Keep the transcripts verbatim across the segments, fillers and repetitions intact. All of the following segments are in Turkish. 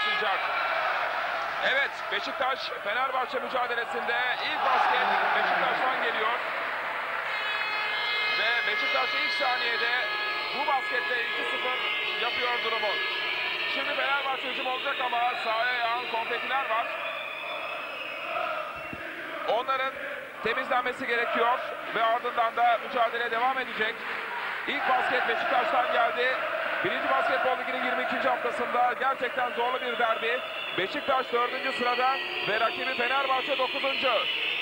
başlayacak. Evet, Beşiktaş-Fenerbahçe mücadelesinde ilk basket Beşiktaş'tan geliyor. Ve Beşiktaş ilk saniyede bu baskette iki sıfır yapıyor durumu. Şimdi Fenerbahçe hücum olacak ama sahaya yağan konfetiler var. Onların temizlenmesi gerekiyor ve ardından da mücadele devam edecek. İlk basket Beşiktaş'tan geldi. Birinci Basketbol Ligi'nin yirmi ikinci haftasında gerçekten zorlu bir derbi. Beşiktaş dördüncü sırada ve rakibi Fenerbahçe dokuzuncu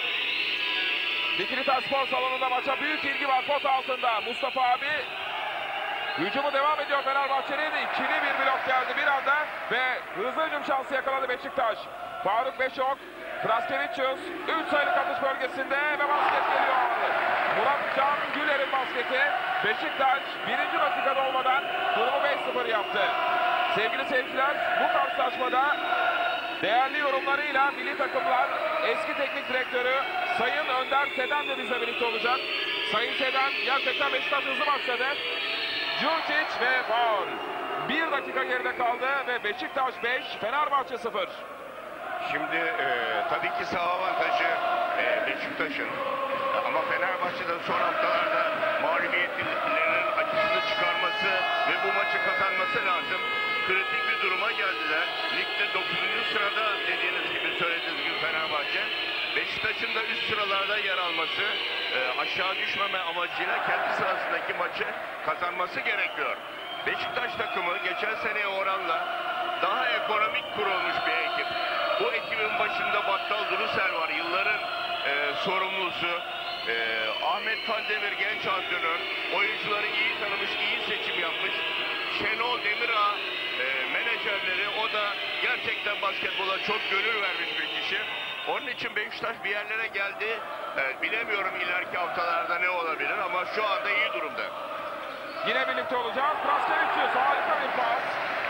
Dikili Spor Salonu'nda maça büyük ilgi var pot altında. Mustafa abi hücumu devam ediyor Fenerbahçe'nin. İkili bir blok geldi bir anda ve hızlı hücum şansı yakaladı Beşiktaş. Faruk Beşok, Praskevicius üç sayılık atış bölgesinde ve basket geliyor. Murat Can Güler'in basketi. Beşiktaş birinci dakikada olmadan durumu beş sıfır yaptı. Sevgili seyirciler, bu karşılaşmada değerli yorumlarıyla milli takımlar eski teknik direktörü Sayın Önder Seden de bizle birlikte olacak. Sayın Seden, gerçekten Beşiktaş hızlı başladı. Djurcic ve faul. Bir dakika geride kaldı ve Beşiktaş beş, Fenerbahçe sıfır. Şimdi e, tabii ki saha avantajı e, Beşiktaş'ın. Ama Fenerbahçe'den son haftalarda mağlubiyetlerinin acısını çıkarması ve bu maçı kazanması lazım. Kritik bir duruma geldiler. Ligde dokuzuncu sırada dediğiniz gibi, söylediğiniz gibi Fenerbahçe. Beşiktaş'ın da üst sıralarda yer alması, e, aşağı düşmeme amacıyla kendi sırasındaki maçı kazanması gerekiyor. Beşiktaş takımı geçen seneye oranla daha ekonomik kurulmuş bir ekip. Bu ekibin başında Battal Durusel var, yılların e, sorumlusu. E, Ahmet Kandemir genç antrenör, oyuncuları iyi tanımış, iyi seçim yapmış. Şenol Demirağ e, menajerleri, o da gerçekten basketbola çok gönül vermiş bir kişi. Onun için Beşiktaş bir yerlere geldi. E, bilemiyorum ileriki haftalarda ne olabilir ama şu anda iyi durumda. Yine birlikte olacağız. Praskevicius harika bir pas.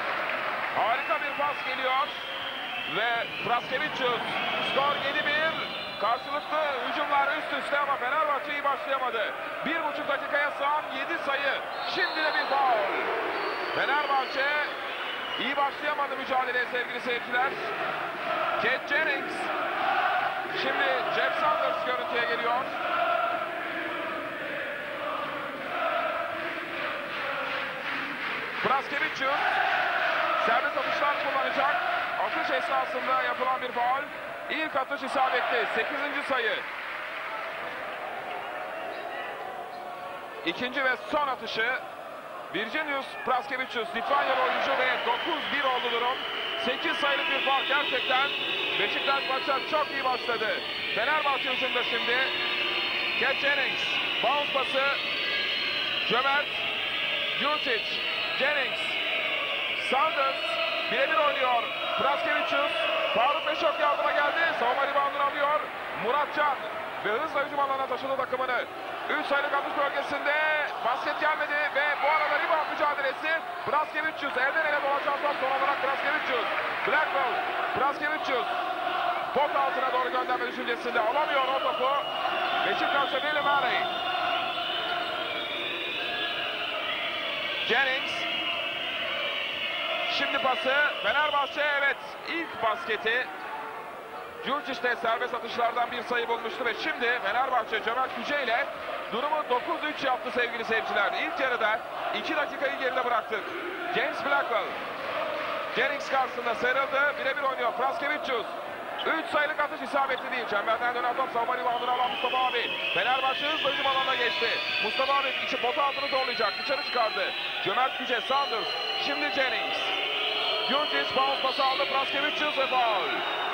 Harika bir pas geliyor. Ve Praskevicius skor yedi bir. Karşılıklı hücumlar üst üste ama Fenerbahçe iyi başlayamadı. Bir buçuk dakikaya sığan yedi sayı. Şimdi de bir faul. Fenerbahçe iyi başlayamadı mücadeleye sevgili seyirciler. Cat Jennings. Şimdi Jeff Sanders görüntüye geliyor. Praskevicius serbest atışlar kullanacak. Atış esnasında yapılan bir faul. İlk atış isabetli. sekizinci sayı. İkinci ve son atışı Virginius Praskevicius, Litvanyalı oyuncu ve dokuz bir oldu durum. sekiz sayılık bir fark. Gerçekten Beşiktaş maça çok iyi başladı. Fenerbahçe hücumda şimdi. Cat Jennings bounce pası. Cömert, Djurcic, Jennings, Sanders birebir oynuyor. Praskevicius, Faruk Beşok yardıma geldi. Savunma reboundunu alıyor. Murat Can ve hızla hücum alanına taşıdı takımını. üç sayılık atış bölgesinde basket gelmedi ve bu arada rebound mücadelesi. Praskevicius elden ele dolaşan son olarak Praskevicius. Blackwell, Praskevicius pot altına doğru gönderme düşüncesinde alamıyor o topu. Beşiktaş'ta Billy Murray. Jennings. Şimdi pası Fenerbahçe, evet ilk basketi Djurcic de serbest atışlardan bir sayı bulmuştu ve şimdi Fenerbahçe Cömert Yüce ile durumu dokuz üç yaptı sevgili seyirciler. İlk yarıda iki dakikayı geride bıraktık. James Blackwell Jennings karşısında sarıldı, birebir oynuyor Praskevicius. üç sayılık atış isabetli değil. Çemberden dönen top savunma reboundunu alan Mustafa abi. Fenerbahçe hızla hücum alanına geçti. Mustafa abi içi potu altını zorlayacak. Dışarı çıkardı. Cömert Yüce, Sanders. Şimdi Jennings. Djurcic bounce pası aldı. Praskevicius ve faul.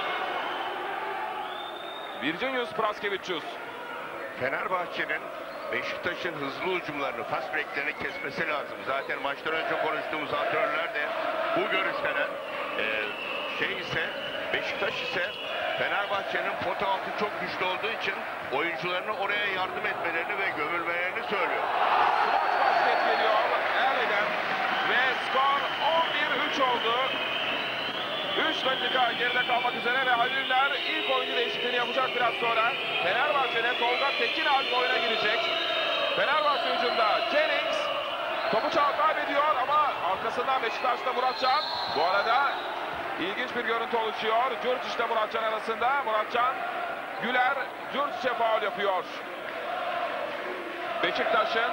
Virginius Praskevicius. Fenerbahçe'nin Beşiktaş'ın hızlı hücumlarını, fast breaklerini kesmesi lazım. Zaten maçtan önce konuştuğumuz antrenörler de bu görüşteler. Ee, şey ise Beşiktaş ise Fenerbahçe'nin pot altı çok güçlü olduğu için oyuncularına oraya yardım etmelerini ve gömülmelerini söylüyor. Smaç basket geliyor Erli'den ve skor on bir üç oldu. üç dakika geride kalmak üzere ve Haliller ilk oyuncu değişikliğini yapacak biraz sonra. Fenerbahçe'de Tolga Tekinalp oyuna girecek. Fenerbahçe hücumda Jennings topu çal kaybediyor ama arkasından Beşiktaş'ta Murat Can. Bu arada İlginç bir görüntü oluşuyor. Djurcic ile Muratcan arasında. Muratcan Güler Djurcic'e faul yapıyor. Beşiktaş'ın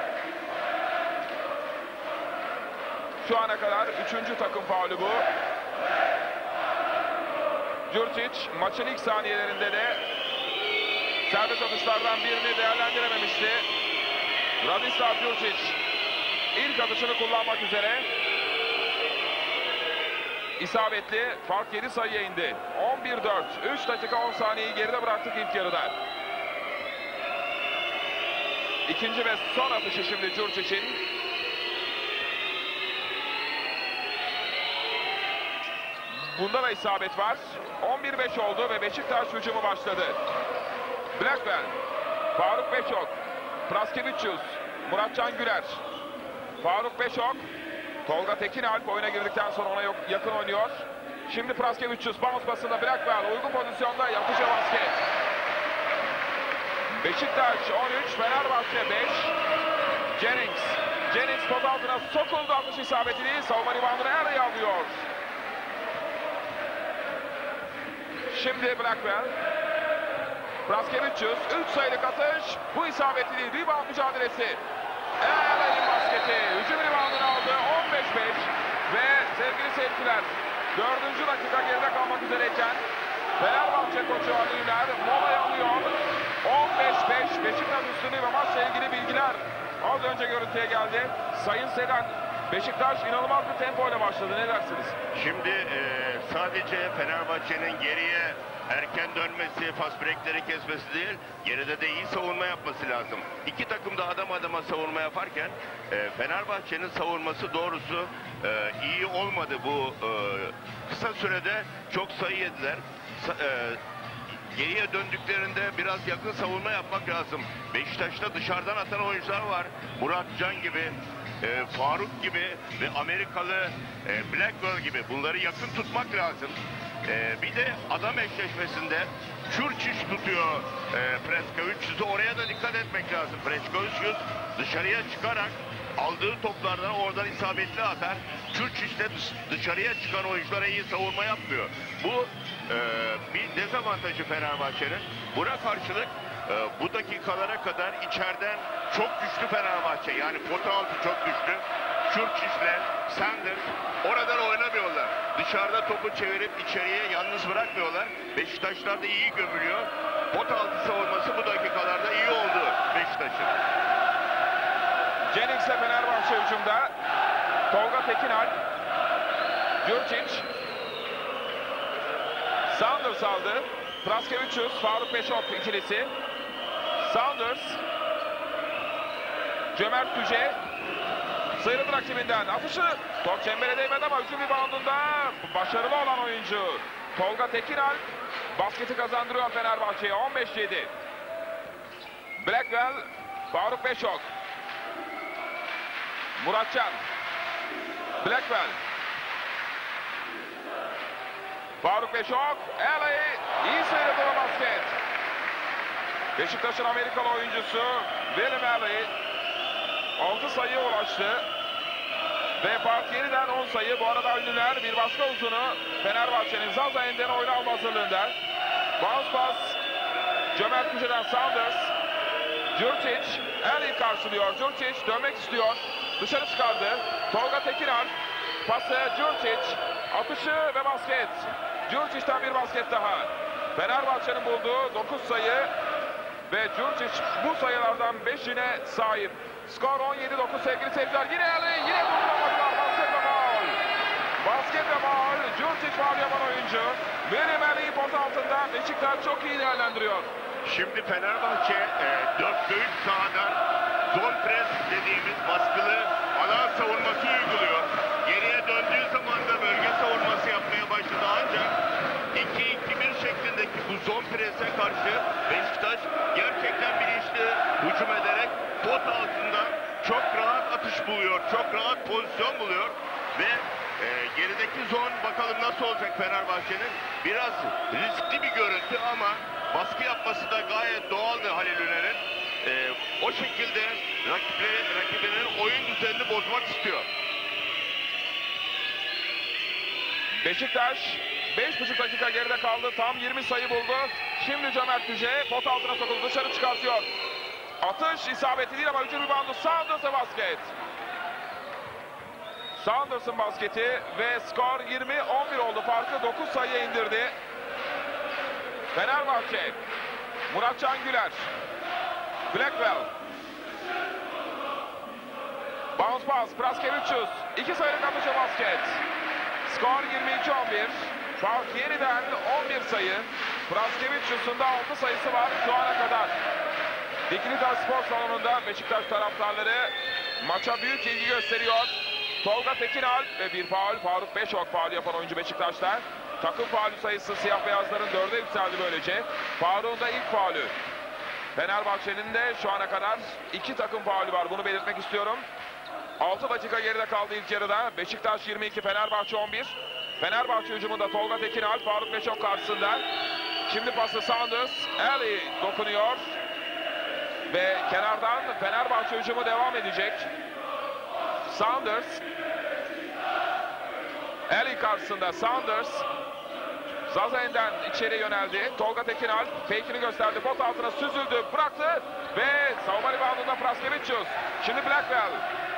şu ana kadar üçüncü takım faulü bu. Djurcic maçın ilk saniyelerinde de serbest atışlardan birini değerlendirememişti. Radislav Djurcic ilk atışını kullanmak üzere. İsabetli, fark yedi sayıya indi. on bir dört. üç dakika on saniyeyi geride bıraktık ilk yarıda. İkinci ve son atışı şimdi Djurcic'in. Bunda da isabet var. on bir beş oldu ve Beşiktaş hücumu başladı. Blackwell, Faruk Beşok, Praskevicius, Muratcan Güler, Faruk Beşok, Tolga Tekinalp oyuna girdikten sonra ona yakın oynuyor. Şimdi Praskevicius bounce pasında Blackwell uygun pozisyonda yapıcı basket. Beşiktaş on üç, Fenerbahçe beş. Jennings, Jennings pot altına sokuldu, atış isabetini, savunma reboundunu Eray'ı alıyor. Şimdi Blackwell, Praskevicius, üç sayılık atış, bu isabetli rebound mücadelesi. Eray'ın basketi, hücum reboundunu aldı, on beş beş ve sevgili seyirciler, dördüncü dakika geride kalmak üzereyken Fenerbahçe koçu Ali Üner molayı alıyor. on beş beş Beşiktaş üstünlüğü ve maçla ilgili bilgiler az önce görüntüye geldi. Sayın Sedan, Beşiktaş inanılmaz bir tempo ile başladı. Ne dersiniz? Şimdi e, sadece Fenerbahçe'nin geriye erken dönmesi, fast breakleri kesmesi değil, geride de iyi savunma yapması lazım. İki takım da adam adama savunma yaparken e, Fenerbahçe'nin savunması doğrusu e, iyi olmadı bu e, kısa sürede, çok sayı yediler. Sa e, Geriye döndüklerinde biraz yakın savunma yapmak lazım. Beşiktaş'ta dışarıdan atan oyuncular var. Muratcan gibi, e, Faruk gibi ve Amerikalı e, Blackwell gibi. Bunları yakın tutmak lazım. E, bir de adam eşleşmesinde Djurcic tutuyor e, Praskevicius'u. Oraya da dikkat etmek lazım. Praskevicius dışarıya çıkarak aldığı toplardan oradan isabetli atar. Djurcic de dışarıya çıkan oyunculara iyi savunma yapmıyor. Bu e, bir dezavantajı Fenerbahçe'nin. Buna karşılık e, bu dakikalara kadar içeriden çok güçlü Fenerbahçe. Yani pota altı çok güçlü. Djurcic'le Sanders oradan oynamıyorlar. Dışarıda topu çevirip içeriye yalnız bırakmıyorlar. Beşiktaşlar da iyi gömülüyor. Pota altı savunması bu dakikalarda iyi oldu Beşiktaş'ın. Jennings'e Fenerbahçe hücumda. Tolga Tekinalp, Djurcic, Sanders aldı. Praskevicius, Faruk Beşok ikilisi. Sanders, Cömert Tüce, sıyrıldı rakibinden. Atışı top çembere değmedi ama hücum reboundunda başarılı olan oyuncu Tolga Tekinalp basketi kazandırıyor Fenerbahçe'ye. on beş yedi. Blackwell, Faruk Beşok, Muratcan, Blackwell, Faruk Beşok, L A iyi sıyrıldı o basket. Beşiktaş'ın Amerikalı oyuncusu William Alley altı sayıya ulaştı. Ve fark yeniden on sayı. Bu arada ünlüler bir başka uzunu Fenerbahçe'nin Zaza Enden oyunu alma hazırlığında. Bounce pass Cömert Tüce'den Sanders. Djurcic Alley karşılıyor. Djurcic dönmek istiyor. Dışarı çıkardı. Tolga Tekinalp pası Djurcic. Atışı ve basket. Djurcic'ten bir basket daha. Fenerbahçe'nin bulduğu dokuz sayı ve Djurcic bu sayılardan beşine sahip. Skor on yedi dokuz sevgili seyirciler. Yine Alley, yine vurulamadılar. Basket ve faul. Basket ve faul. Djurcic faul yapan oyuncu. William Alley'i pot altında Beşiktaş çok iyi değerlendiriyor. Şimdi Fenerbahçe e, dörtte üç sahadan zone press dediğimiz baskılı alan savunması uyguluyor. Geriye döndüğü zaman da bölge savunması yapmaya başladı ancak iki iki bir şeklindeki bu zone press'e karşı Beşiktaş gerçekten bilinçli hücum ederek pot altında çok rahat atış buluyor, çok rahat pozisyon buluyor ve e, gerideki zon bakalım nasıl olacak Fenerbahçe'nin. Biraz riskli bir görüntü ama baskı yapması da gayet doğaldı Halil Üner'in. E, o şekilde rakipleri, rakibinin oyun düzenini bozmak istiyor. Beşiktaş beş buçuk dakika geride kaldı. Tam yirmi sayı buldu. Şimdi Cömert Yüce pot altına sokuldu. Dışarı çıkartıyor. Atış isabeti değil ama hücum reboundu. Saunders'a basket. Saunders'ın basketi ve skor yirmi on bir oldu. Farkı dokuz sayıya indirdi. Fenerbahçe. Muratcan Güler. Blackwell. Bounce pass. Praskevicius. İki sayılık atışa basket. Skor yirmi iki on bir. Fark yeniden on bir sayı. Praskevicius'un da altı sayısı var şu ana kadar. Dikilitas Spor Salonu'nda Beşiktaş taraftarları maça büyük ilgi gösteriyor. Tolga Tekinalp ve bir faul. Faruk Beşok faul yapan oyuncu Beşiktaş'ta. Takım faulü sayısı siyah beyazların dörde yükseldi böylece. Faruk'un da ilk faulü. Fenerbahçe'nin de şu ana kadar iki takım faulü var. Bunu belirtmek istiyorum. altı dakika geride kaldı ilk yarıda. Beşiktaş yirmi iki, Fenerbahçe on bir. Fenerbahçe hücumunda Tolga Tekinalp, Faruk Beşok karşısında. Şimdi pası Saunders. Ali dokunuyor. Ve kenardan Fenerbahçe hücumu devam edecek. Saunders. Ali karşısında Saunders. Zazen'den içeri yöneldi. Tolga Tekinalp fake'ini gösterdi. Pot altına süzüldü. Bıraktı. Ve savunma reboundunda Praskevicius. Şimdi Blackwell.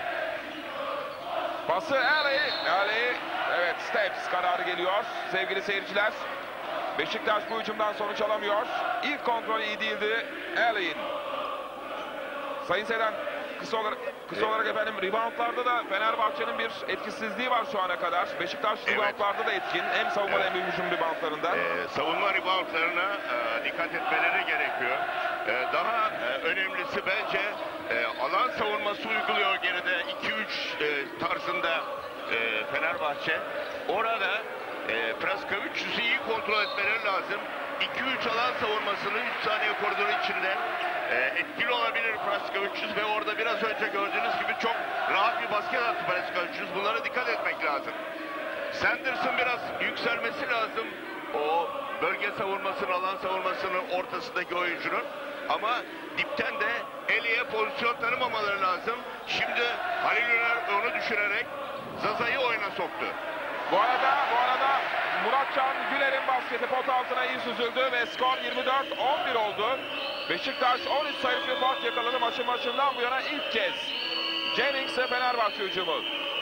Pası Ali. Ali. Evet, steps kararı geliyor. Sevgili seyirciler. Beşiktaş bu hücumdan sonuç alamıyor. İlk kontrolü iyi değildi. Ali'nin. Sayın Seyden, kısa olarak, kısa olarak efendim reboundlarda da Fenerbahçe'nin bir etkisizliği var şu ana kadar. Beşiktaş evet. Reboundlarda da etkin. Hem savunma evet. hem hücum reboundlarında. Ee, savunma reboundlarına e, dikkat etmeleri gerekiyor. E, daha e, önemlisi bence e, alan savunması uyguluyor geride iki üç e, tarzında e, Fenerbahçe. Orada e, Praskevicius'u iyi kontrol etmeleri lazım. iki üç alan savunmasını üç saniye koridoru içinde e, etkili olabilir Praskevicius ve orada biraz önce gördüğünüz gibi çok rahat bir basket attı Praskevicius. Bunlara dikkat etmek lazım. Sanders'ın biraz yükselmesi lazım. O bölge savunmasının, alan savunmasının ortasındaki oyuncunun. Ama dipten de Eli'ye pozisyon tanımamaları lazım. Şimdi Halil Öner onu düşürerek Zaza'yı oyuna soktu. Bu arada, bu arada Muratcan Güler'in basketi pot altına iyi süzüldü ve skor yirmi dört on bir oldu. Beşiktaş on üç sayılık bir fark yakaladı maçın başından bu yana ilk kez. Jennings'e Fenerbahçe hücumu.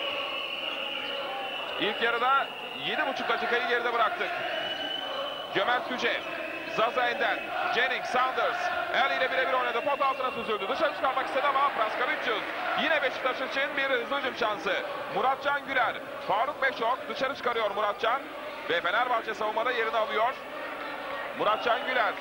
İlk yarıda yedi buçuk dakikayı geride bıraktık. Cömert Yüce, Zaza Ender, Jennings, Saunders, Ali ile birebir oynadı. Pot altına süzüldü. Dışarı çıkarmak istedi ama Praskevicius. Yine Beşiktaş için bir hızlı hücum şansı. Muratcan Güler, Faruk Beşok dışarı çıkarıyor Muratcan. Ve Fenerbahçe savunmada yerini alıyor. Muratcan Güler.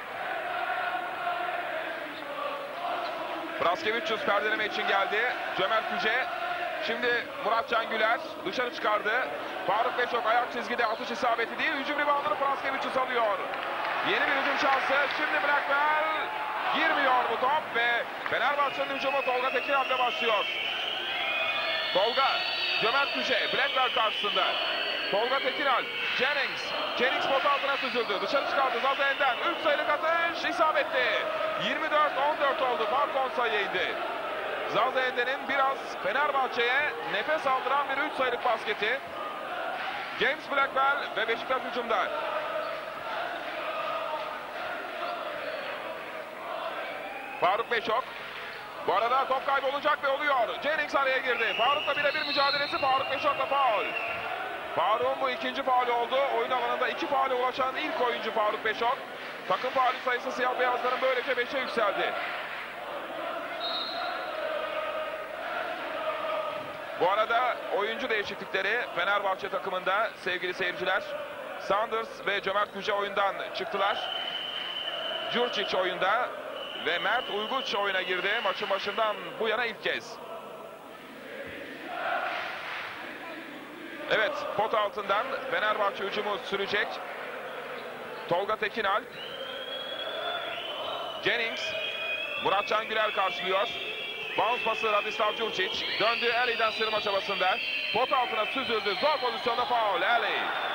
Praskevicius perdeleme için geldi. Cömert Yüce. Şimdi Muratcan Güler dışarı çıkardı. Faruk Beşok ayak çizgide, atış isabeti değil. Hücum reboundını Praskevicius alıyor. Yeni bir hücum şansı. Şimdi Blackwell girmiyor bu top ve Fenerbahçe'nin hücumu Tolga Tekinalp'le başlıyor. Tolga, Cömert Yüce, Blackwell karşısında. Tolga Tekinalp, Jennings. Jennings pot altına süzüldü. Dışarı çıkardı Zazen'den. üç sayılık atış isabetli. yirmi dört on dört oldu. Fark on sayıya indi. Zazen'denin biraz Fenerbahçe'ye nefes aldıran bir üç sayılık basketi. James Blackwell ve Beşiktaş hücumda. Faruk Beşok. Bu arada top kaybı olacak ve oluyor. Jennings araya girdi. Faruk'la birebir mücadelesi. Faruk Beşok'la faul. Faruk'un bu ikinci faulü oldu. Oyun alanında iki faule ulaşan ilk oyuncu Faruk Beşok. Takım faulü sayısı siyah beyazların böylece beşe yükseldi. Bu arada oyuncu değişiklikleri Fenerbahçe takımında sevgili seyirciler. Saunders ve Cömert Yüce oyundan çıktılar. Djurcic oyunda ve Mert Uyguç oyuna girdi. Maçın başından bu yana ilk kez. Evet, pot altından Fenerbahçe hücumu sürecek. Tolga Tekinalp. Jennings. Muratcan Güler karşılıyor. Bounce pası Radislav Djurcic. Döndü Ali'den sırma çabasında. Pot altına süzüldü. Zor pozisyonda faul. Ali.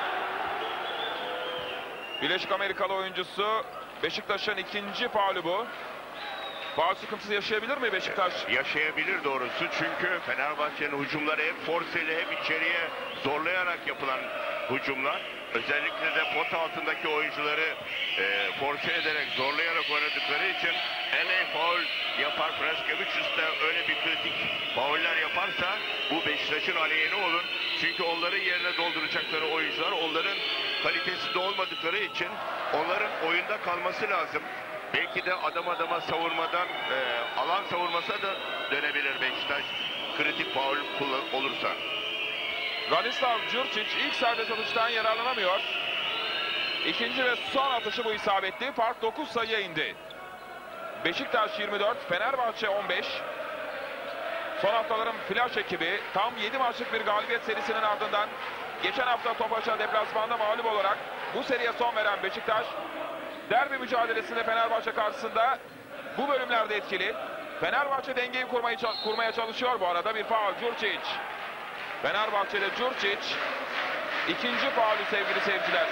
Birleşik Amerikalı oyuncusu. Beşiktaş'ın ikinci faulü bu. Faul sıkıntısı yaşayabilir mi Beşiktaş? Yaşayabilir doğrusu. Çünkü Fenerbahçe'nin hücumları hep forseli, hep içeriye zorlayarak yapılan hücumlar. Özellikle de pot altındaki oyuncuları e, force ederek, zorlayarak oynadıkları için L A faul yapar. Praskevicius da öyle bir kritik fauller yaparsa bu Beşiktaş'ın aleyhine olur. Çünkü onların yerine dolduracakları oyuncular onların kalitesinde olmadıkları için onların oyunda kalması lazım. Belki de adam adama savurmadan e, alan savurmasa da dönebilir Beşiktaş kritik faul olursa. Radislav Đurčić ilk serbest atıştan yararlanamıyor. İkinci ve son atışı bu isabetli. Fark dokuz sayıya indi. Beşiktaş yirmi dört, Fenerbahçe on beş. Son haftaların flash ekibi tam yedi maçlık bir galibiyet serisinin ardından geçen hafta Topaş'a deplasmanda mağlup olarak bu seriye son veren Beşiktaş derbi mücadelesinde Fenerbahçe karşısında bu bölümlerde etkili. Fenerbahçe dengeyi kurmayı, kurmaya çalışıyor bu arada. Bir faul Đurčić. Fenerbahçe'de Đurčić ikinci faulü sevgili seyirciler.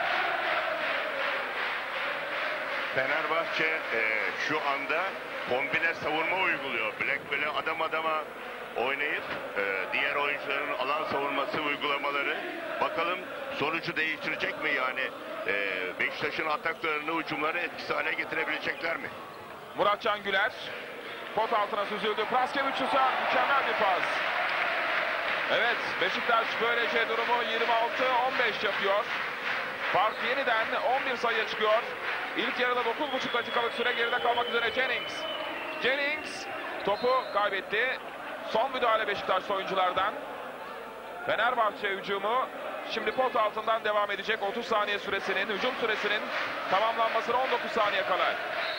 Fenerbahçe e, şu anda kombine savunma uyguluyor. Blackball'e adam adama oynayıp e, diğer oyuncuların alan savunması uygulamaları. Bakalım sonucu değiştirecek mi yani? E, Beşiktaş'ın ataklarını, hücumları etkisiz hale getirebilecekler mi? Muratcan Güler pot altına süzüldü. Praskevicius'a mükemmel bir pas. Evet, Beşiktaş böylece durumu yirmi altı on beş yapıyor. Fark yeniden on bir sayıya çıkıyor. İlk yarıda dokuz buçuk dakikalık süre geride kalmak üzere Jennings. Jennings topu kaybetti. Son müdahale Beşiktaşlı oyunculardan. Fenerbahçe hücumu şimdi pot altından devam edecek. otuz saniye süresinin, hücum süresinin tamamlanmasına on dokuz saniye kala.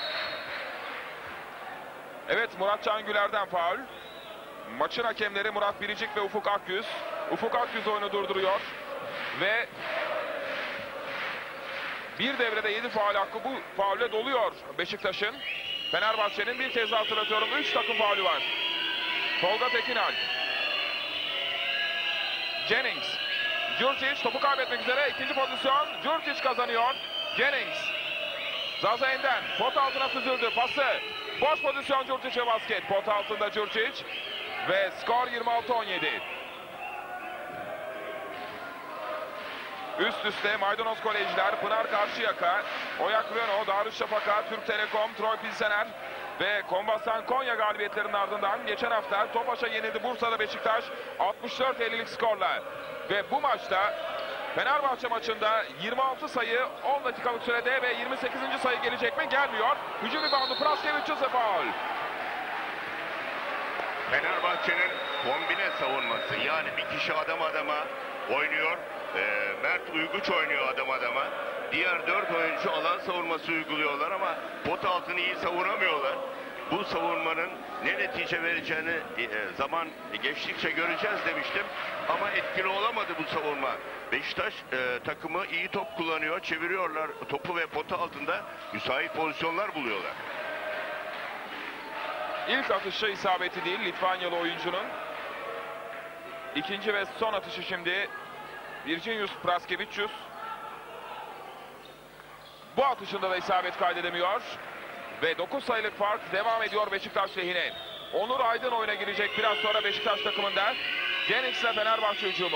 Evet, Muratcan Güler'den faul. Maçın hakemleri Murat Biricik ve Ufuk Akgüz. Ufuk Akgüz oyunu durduruyor. Ve bir devrede yedi faul hakkı bu faulle doluyor Beşiktaş'ın. Fenerbahçe'nin bir kez daha hatırlatıyorum üç takım faulü var. Tolga Tekinal. Jennings. Đurčić topu kaybetmek üzere. İkinci pozisyon. Đurčić kazanıyor. Jennings. Zaza Enden pot altına süzüldü. Pası. Boş pozisyon Đurčić'e basket. Pot altında Đurčić. Ve skor yirmi altı on yedi. Üst üste Maydanoz Kolejler, Pınar Karşıyaka, Oyak Renault, Darüşşafaka, Türk Telekom, Troy Pilsener ve Kombasan Konya galibiyetlerinin ardından geçen hafta Topaş'a yenildi Bursa'da Beşiktaş altmış dört ellilik skorla. Ve bu maçta Fenerbahçe maçında yirmi altı sayı on dakikalık sürede ve yirmi sekizinci sayı gelecek mi? Gelmiyor. Hücum reboundu Praskevicius'a faul. Fenerbahçe'nin kombine savunması, yani bir kişi adam adama oynuyor. E, Mert Uyguç oynuyor adam adama. Diğer dört oyuncu alan savunması uyguluyorlar ama pot altını iyi savunamıyorlar. Bu savunmanın ne netice vereceğini e, zaman geçtikçe göreceğiz demiştim. Ama etkili olamadı bu savunma. Beşiktaş e, takımı iyi top kullanıyor, çeviriyorlar topu ve potu altında müsait pozisyonlar buluyorlar. İlk atışı isabeti değil Litvanyalı oyuncunun. İkinci ve son atışı şimdi Virginijus Praskevicius. Bu atışında da isabet kaydedemiyor. Ve dokuz sayılık fark devam ediyor Beşiktaş lehine. Onur Aydın oyuna girecek biraz sonra Beşiktaş takımında. Jennings ile Fenerbahçe hücumu.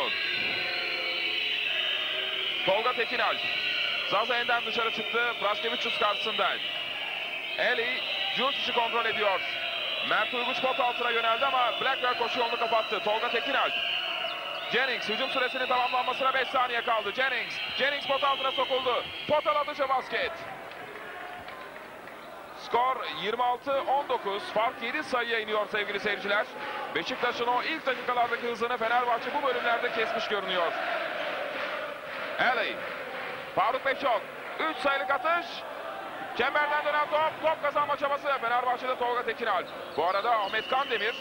Tolga Tekinal. Zaza Enden dışarı çıktı Praskevicius karşısında. Eli Đurčić'i kontrol ediyor. Mert Uyguç pot altına yöneldi ama Blackburn koşu yolunu kapattı. Tolga Tekinal. Jennings hücum süresinin tamamlanmasına beş saniye kaldı. Jennings. Jennings pot altına sokuldu. Potal atışı basket. Skor yirmi altı on dokuz. Fark yedi sayıya iniyor sevgili seyirciler. Beşiktaş'ın o ilk dakikalardaki hızını Fenerbahçe bu bölümlerde kesmiş görünüyor. Ali. Faruk Beşok. üç sayılık atış. Çemberden dönen top. Top kazanma çabası. Fenerbahçe'de Tolga Tekinal. Bu arada Ahmet Kandemir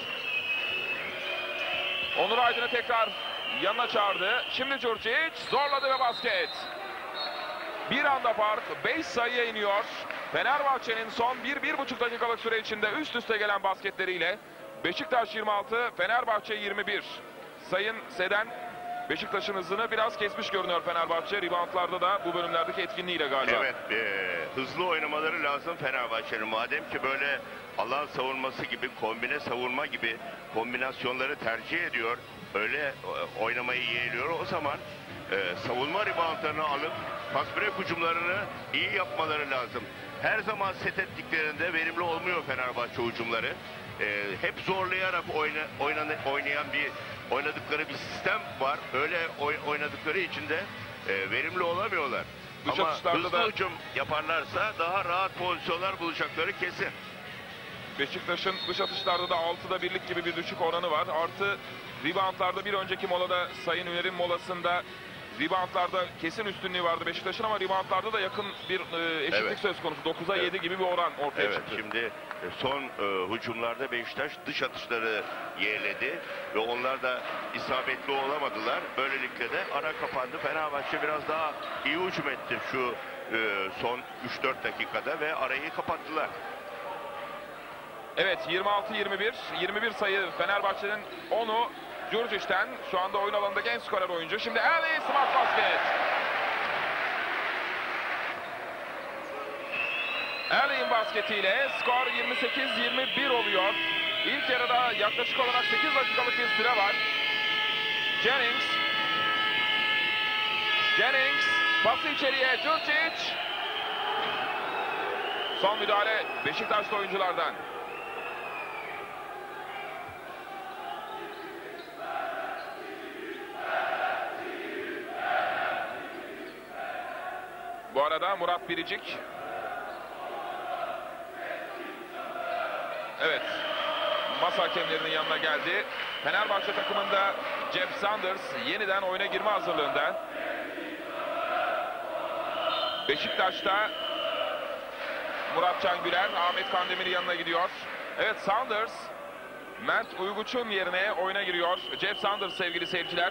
Onur Aydın'ı tekrar yanına çağırdı. Şimdi Đurčić zorladı ve basket. Bir anda fark beş sayıya iniyor. Fenerbahçe'nin son bir bir buçuk dakikalık süre içinde üst üste gelen basketleriyle Beşiktaş yirmi altı, Fenerbahçe yirmi bir. Sayın Seden, Beşiktaş'ın hızını biraz kesmiş görünüyor Fenerbahçe. Reboundlarda da bu bölümlerdeki etkinliğiyle galiba. Evet, e, hızlı oynamaları lazım Fenerbahçe'nin. Madem ki böyle alan savunması gibi, kombine savunma gibi kombinasyonları tercih ediyor, öyle oynamayı yeğliyor, o zaman e, savunma reboundlarını alıp pas break hücumlarını iyi yapmaları lazım. Her zaman set ettiklerinde verimli olmuyor Fenerbahçe hücumları. E, hep zorlayarak oyna, oynan, oynayan bir oynadıkları bir sistem var. Öyle oy, oynadıkları için de e, verimli olamıyorlar. Dış Ama atışlarda hızlı da hücum yaparlarsa daha rahat pozisyonlar bulacakları kesin. Beşiktaş'ın dış atışlarda da altıda birlik gibi bir düşük oranı var. Artı reboundlarda bir önceki molada Sayın Üner'in molasında reboundlarda kesin üstünlüğü vardı Beşiktaş'ın ama reboundlarda da yakın bir e, eşitlik Evet. söz konusu. dokuza Evet. yedi gibi bir oran ortaya Evet, çıktı. şimdi e, son e, hücumlarda Beşiktaş dış atışları yeğledi ve onlar da isabetli olamadılar. Böylelikle de ara kapandı. Fenerbahçe biraz daha iyi hücum etti şu e, son üç dört dakikada ve arayı kapattılar. Evet, yirmi altı yirmi bir. yirmi bir sayı Fenerbahçe'nin, onu Djurdjic'ten, şu anda oyun alanındaki en skorer oyuncu. Şimdi Ali smart basket. Ali'nin basketiyle skor yirmi sekiz yirmi bir oluyor. İlk yarıda yaklaşık olarak sekiz dakikalık bir süre var. Jennings. Jennings pası içeriye, Djurdjic. Son müdahale Beşiktaşlı oyunculardan. Bu arada Murat Biricik. Evet. Masa hakemlerinin yanına geldi. Fenerbahçe takımında Jeff Sanders yeniden oyuna girme hazırlığında. Beşiktaş'ta Murat Can Güler, Ahmet Kandemir'in yanına gidiyor. Evet, Sanders Mert Uyguç'un yerine oyuna giriyor. Jeff Sanders sevgili seyirciler.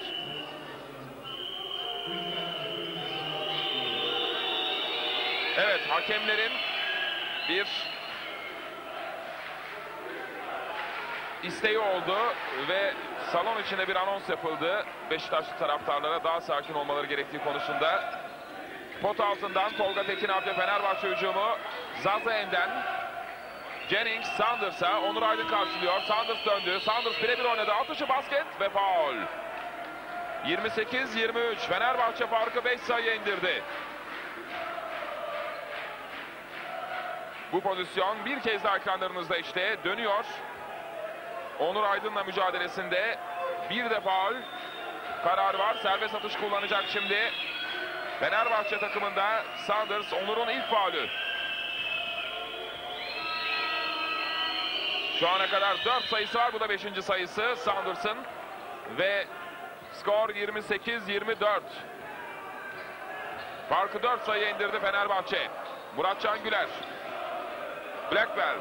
Evet, hakemlerin bir isteği oldu ve salon içinde bir anons yapıldı. Beşiktaşlı taraftarlara daha sakin olmaları gerektiği konusunda. Pot altından Tolga Tekinalp Fenerbahçe hücumu. Zazaen'den Jennings Sanders'a, Onur Aydın karşılıyor. Sanders döndü. Sanders birebir oynadı. Atışı basket ve faul. yirmi sekiz yirmi üç. Fenerbahçe farkı beş sayıya indirdi. Bu pozisyon bir kez daha ekranlarınızda işte dönüyor. Onur Aydın'la mücadelesinde bir de faul kararı var. Serbest atış kullanacak şimdi. Fenerbahçe takımında Sanders, Onur'un ilk faulü. Şu ana kadar dört sayısı var. Bu da beşinci sayısı Sanders'ın. Ve skor yirmi sekiz yirmi dört. Farkı dört sayıya indirdi Fenerbahçe. Murat Can Güler. Blackwell.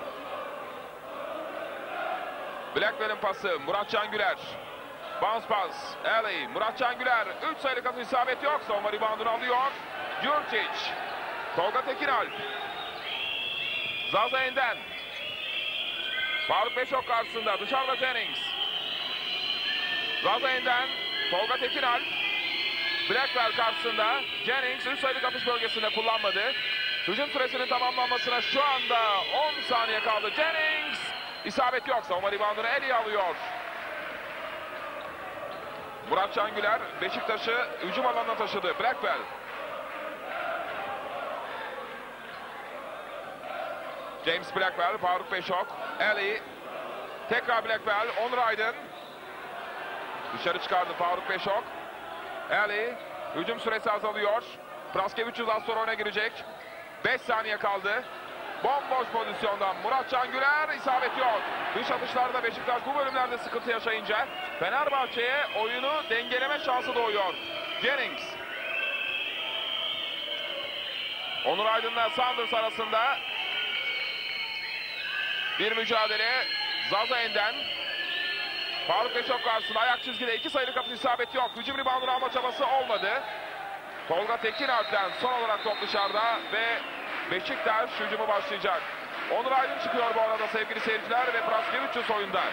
Blackwell'in pası. Murat Can Güler. Bounce pass. Ali. Murat Can Güler. üç sayılık atış isabeti yok. Savunma reboundunu alıyor. Djurdjic. Tolga Tekinalp. Zazaen'den. Faruk Beşok karşısında. Dışarıda Jennings. Zazaen'den Tolga Tekinalp. Blackwell karşısında. Jennings üç sayılık atış bölgesinde kullanmadı. Hücum süresinin tamamlanmasına şu anda on saniye kaldı. Jennings. İsabet yok. Savunma reboundunu Eli alıyor. Murat Can Güler Beşiktaş'ı hücum alanına taşıdı. Blackwell. James Blackwell, Faruk Beşok, Eli. Tekrar Blackwell, Onur Aydın. Dışarı çıkardı Faruk Beşok. Eli. Hücum süresi azalıyor. Praskevicius az sonra oyuna girecek. beş saniye kaldı. Bomboş pozisyondan Murat Can Güler, isabet yok. Dış atışlarda Beşiktaş bu bölümlerde sıkıntı yaşayınca Fenerbahçe'ye oyunu dengeleme şansı doğuyor. Jennings. Onur Aydın'la Sanders arasında bir mücadele. Zazaen'den Faruk Beşok karşısında ayak çizgide iki sayılık atış isabeti yok. Hücum reboundunu alma çabası olmadı. Tolga Tekinalp'ten son olarak top dışarıda ve Beşiktaş hücumu başlayacak. Onur Aydın çıkıyor bu arada sevgili seyirciler ve Praskevicius oyundan.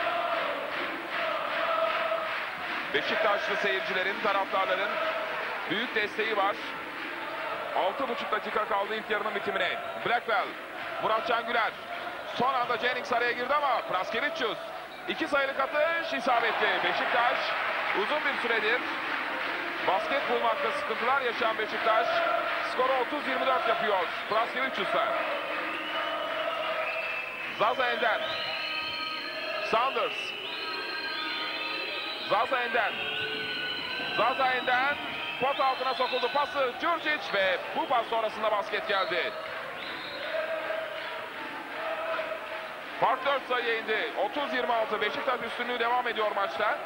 Beşiktaşlı seyircilerin, taraftarların büyük desteği var. altı buçuk dakika kaldı ilk yarının bitimine. Blackwell, Murat Can Güler. Son anda Jennings araya girdi ama Praskevicius. iki sayılık atış isabetli. Beşiktaş uzun bir süredir Basket bulmakta sıkıntılar yaşayan Beşiktaş skoru otuz yirmi dört yapıyor. Praskevicius'ta. Zaza Ender. Saunders. Zaza Ender. Zaza Ender. Pot altına sokuldu. Pası Đurđić ve bu pas sonrasında basket geldi. Fark dört sayıya indi. otuz yirmi altı. Beşiktaş üstünlüğü devam ediyor maçta.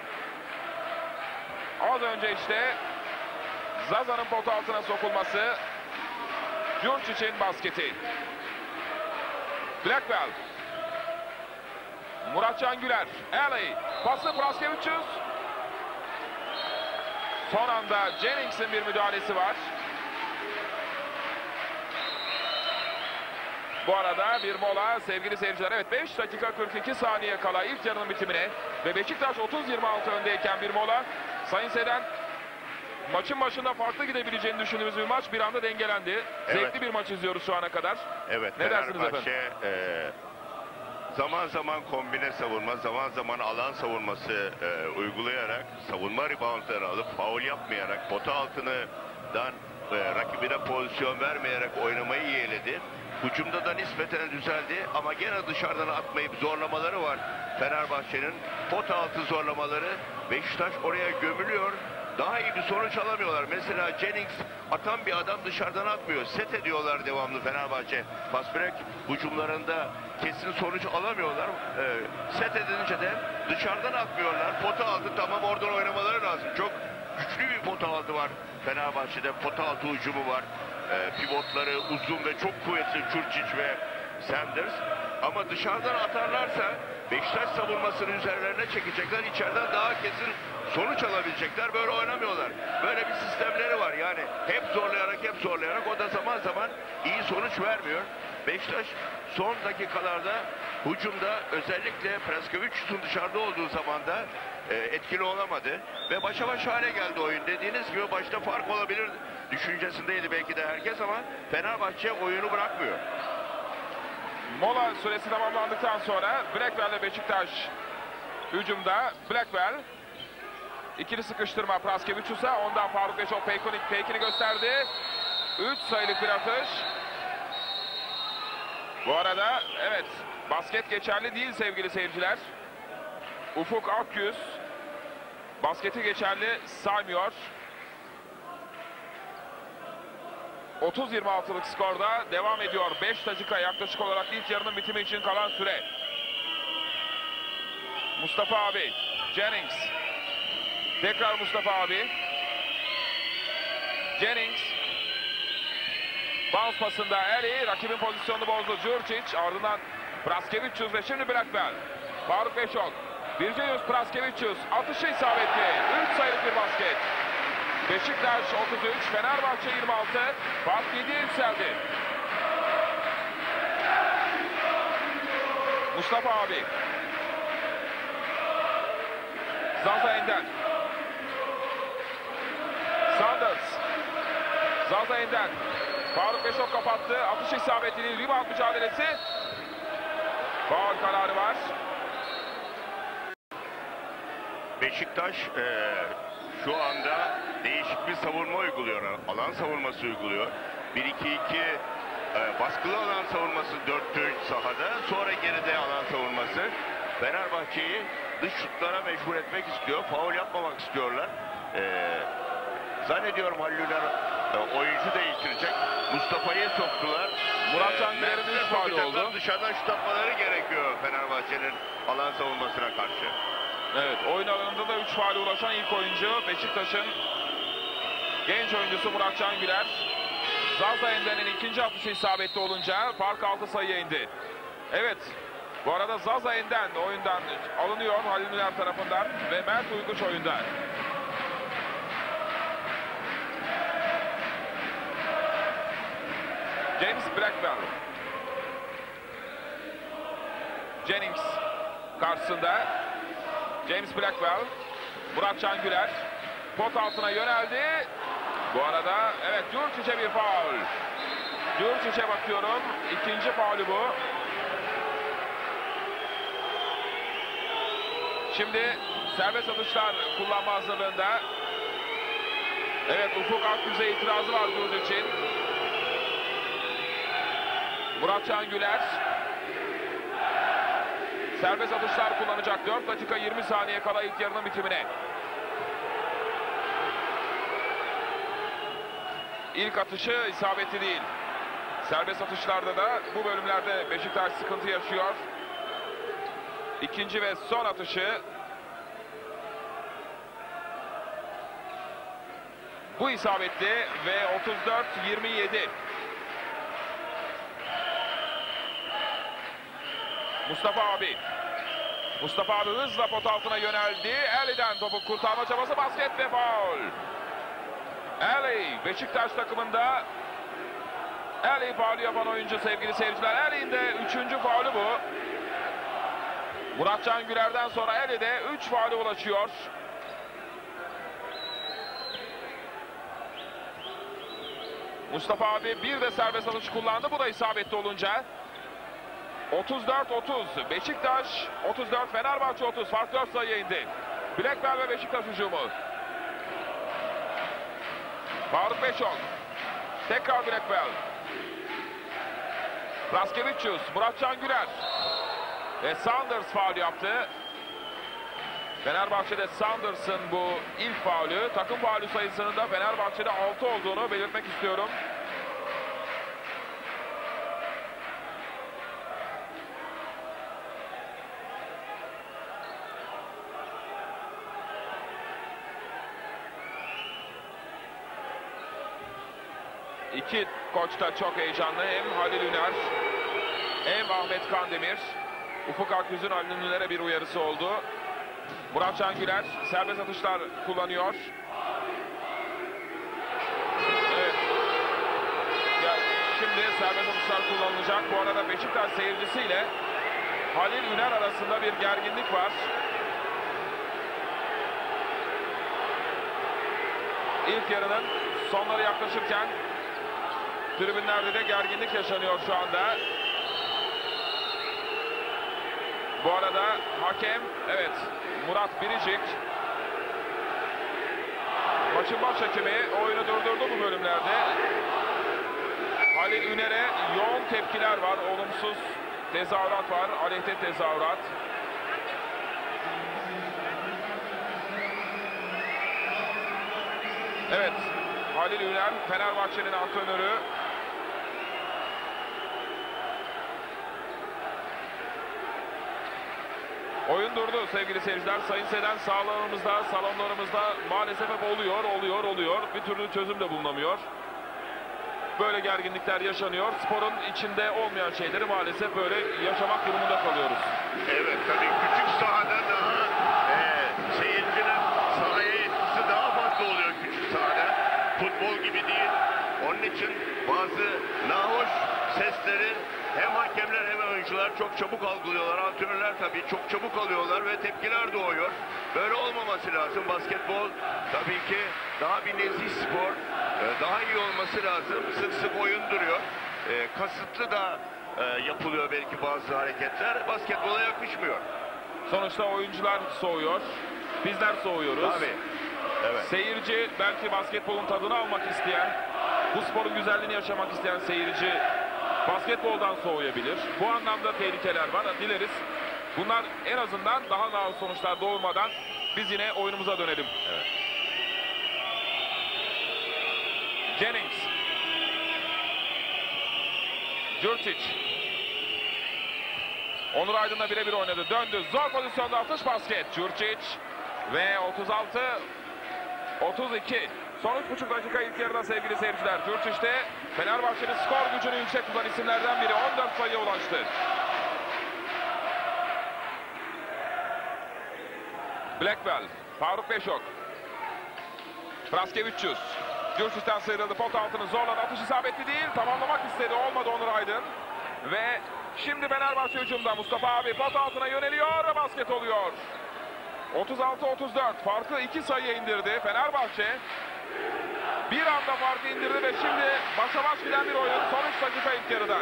Az önce işte Zaza'nın pot altına sokulması. Đurđić'in basketi. Blackwell. Muratcan Güler. Alley. Pası Praskevicius. Son anda Jennings'in bir müdahalesi var. Bu arada bir mola sevgili seyirciler. Evet, beş dakika kırk iki saniye kala ilk yarının bitimine ve Beşiktaş otuz yirmi altı öndeyken bir mola. Sayın Seden, maçın başında farklı gidebileceğini düşündüğümüz bir maç bir anda dengelendi. Evet. Zevkli bir maç izliyoruz şu ana kadar. Evet, ne dersiniz Fenerbahçe efendim? e, zaman zaman kombine savunma, zaman zaman alan savunması e, uygulayarak, savunma reboundları alıp faul yapmayarak, pota altından e, rakibine pozisyon vermeyerek oynamayı yeğledi. Hücumda da nispeten düzeldi ama gene dışarıdan atmayıp zorlamaları var Fenerbahçe'nin. Pot altı zorlamaları, Beşiktaş oraya gömülüyor. Daha iyi bir sonuç alamıyorlar. Mesela Jennings atan bir adam dışarıdan atmıyor. Set ediyorlar devamlı Fenerbahçe. Fast break hücumlarında kesin sonuç alamıyorlar. Ee, set edince de dışarıdan atmıyorlar. Pota altı, tamam, oradan oynamaları lazım. Çok güçlü bir pota altı var Fenerbahçe'de. Pota altı hücumu var. Ee, pivotları uzun ve çok kuvvetli Đurđić ve Sanders. Ama dışarıdan atarlarsa Beşiktaş savunmasını üzerlerine çekecekler. İçeriden daha kesin sonuç alabilecekler. Böyle oynamıyorlar. Böyle bir sistemleri var. Yani hep zorlayarak hep zorlayarak o da zaman zaman iyi sonuç vermiyor. Beşiktaş son dakikalarda hücumda özellikle Praskevicius'un dışarıda olduğu zaman da e, etkili olamadı. Ve başa baş hale geldi oyun. Dediğiniz gibi başta fark olabilir düşüncesindeydi belki de herkes ama Fenerbahçe oyunu bırakmıyor. Mola süresi tamamlandıktan sonra Blackwell ile Beşiktaş hücumda. Blackwell ikili sıkıştırma Praskevicius'a, ondan Faruk Beşok fake'ini gösterdi. üç sayılık bir atış. Bu arada evet, basket geçerli değil sevgili seyirciler. Ufuk Akgüz basketi geçerli saymıyor. otuz yirmi altılık skorda devam ediyor. beş dakika yaklaşık olarak ilk yarının bitimi için kalan süre. Mustafa abi, Jennings. Tekrar Mustafa abi. Jennings. Bounce pasında Eli rakibin pozisyonunu bozdu. Đurđić, ardından Praskevicius ve şimdi Blackwell. Faruk Beşok. Birceyiz Praskevicius. Atışı isabetli. üç sayılık bir basket. Beşiktaş otuz üç, Fenerbahçe yirmi altı. Fark yediye yükseldi. Mustafa abi. Zaza Ender. Sanders. Zaza Ender. Faruk Beşok kapattı. Atış isabetli. Rebound mücadelesi. Faul kararı var. Beşiktaş e, şu anda değişik bir savunma uyguluyor. Alan savunması uyguluyor. bir iki iki e, baskılı alan savunması, dört üç sahada. Sonra geride alan savunması. Fenerbahçe'yi dış şutlara mecbur etmek istiyor. Faul yapmamak istiyorlar. E, zannediyorum Halilüler e, oyuncu değiştirecek. Mustafa'yı soktular. Muratcan Güler'in üç faul oldu. Dışarıdan şut atmaları gerekiyor Fenerbahçe'nin alan savunmasına karşı. Evet, oyun alanında da üç faale ulaşan ilk oyuncu Beşiktaş'ın genç oyuncusu Muratcan Güler. Zaza Ender'in ikinci atışı isabetli olunca fark altı sayıya indi. Evet, bu arada Zaza Ender oyundan alınıyor Halil Müller tarafından ve Mert Uyguç oyunda. James Blackwell. Jennings karşısında. James Blackwell. Muratcan Güler. Pot altına yöneldi. Bu arada evet, Đurđić'e bir faul. Đurđić'e bakıyorum. İkinci faulü bu. Şimdi serbest atışlar kullanma hazırlığında Evet, Ufuk Akgüz'e itirazı var Gürcü için. Muratcan Güler serbest atışlar kullanacak. dört dakika yirmi saniye kala ilk yarının bitimine. İlk atışı isabetli değil. Serbest atışlarda da bu bölümlerde Beşiktaş sıkıntı yaşıyor. İkinci ve son atışı. Bu isabetli ve otuz dört yirmi yedi. Mustafa abi. Mustafa abi hızla pot altına yöneldi. Ali'den topu kurtarma çabası, basket ve faul. Ali, Beşiktaş takımında Ali faulü yapan oyuncu sevgili seyirciler. Ali'nin de üçüncü faulü bu. Muratcan Güler'den sonra Ali de üç faulü ulaşıyor. Mustafa abi bir de serbest atış kullandı. Bu da isabetli olunca. otuz dört otuz. Beşiktaş otuz dört, Fenerbahçe otuz. Fark dört sayıya indi. Blackwell ve Beşiktaş hücumu. Faruk Beşok. Tekrar Blackwell. Praskevicius, Muratcan Güler. Ve Saunders faul yaptı. Fenerbahçe'de Saunders'ın bu ilk faulü. Takım faulü sayısının da Fenerbahçe'de altı olduğunu belirtmek istiyorum. İki koç da çok heyecanlı. Hem Halil Üner hem Ahmet Kandemir. Ufuk Akgüz'ün Halil Üner'e bir uyarısı oldu. Muratcan Güler serbest atışlar kullanıyor. Evet. Ya, şimdi serbest atışlar kullanılacak. Bu arada Beşiktaş seyircisiyle Halil Üner arasında bir gerginlik var. İlk yarının sonları yaklaşırken tribünlerde de gerginlik yaşanıyor şu anda. Bu arada hakem, evet, Murat Biricik, maçın baş hakemi, oyunu durdurdu bu bölümlerde. Halil Üner'e yoğun tepkiler var, olumsuz tezahürat var, aleyhte tezahürat. Evet, Halil Üner, Fenerbahçe'nin antrenörü. Oyun durdu sevgili seyirciler. Sayın Seden, sağlarımızda, salonlarımızda maalesef hep oluyor, oluyor, oluyor. Bir türlü çözüm de bulunamıyor. Böyle gerginlikler yaşanıyor. Sporun içinde olmayan şeyleri maalesef böyle yaşamak durumunda kalıyoruz. Evet, tabii küçük sahada daha e, seyircinin sahaya etkisi daha fazla oluyor küçük sahada. Futbol gibi değil. Onun için bazı nahoş sesleri hem hakemler hem oyuncular çok çabuk algılıyorlar. Antrenörler tabii çok çabuk alıyorlar ve tepkiler doğuyor. Böyle olmaması lazım. Basketbol tabii ki daha bir nezih spor. Daha iyi olması lazım. Sık sık oyun duruyor. Kasıtlı da yapılıyor belki bazı hareketler. Basketbola yakışmıyor. Sonuçta oyuncular soğuyor. Bizler soğuyoruz. Tabii. Evet. Seyirci belki basketbolun tadını almak isteyen, bu sporun güzelliğini yaşamak isteyen seyirci basketboldan soğuyabilir. Bu anlamda tehlikeler var. Dileriz bunlar en azından daha nahoş sonuçlar doğurmadan biz yine oyunumuza dönelim. Evet. Jennings. Djurcic. Onur Aydın'la birebir oynadı. Döndü. Zor pozisyonda atış, basket. Djurcic. Ve otuz altı otuz iki. Son üç buçuk dakika ilk yarıda sevgili seyirciler. Djurcic'te Fenerbahçe'nin skor gücünü yüksek tutan isimlerden biri. on dört sayıya ulaştı. Blackwell. Faruk Beşok. Praskevicius. Djurcic'ten sıyrıldı. Pot altını zorladı. Atış isabetli değil. Tamamlamak istedi. Olmadı Onur Aydın. Ve şimdi Fenerbahçe hücumda. Mustafa abi pot altına yöneliyor ve basket oluyor. otuz altı otuz dört. Farkı iki sayıya indirdi Fenerbahçe. Bir anda farkı indirdi ve şimdi başa baş giden bir oyun. Son üç dakika ilk yarıda.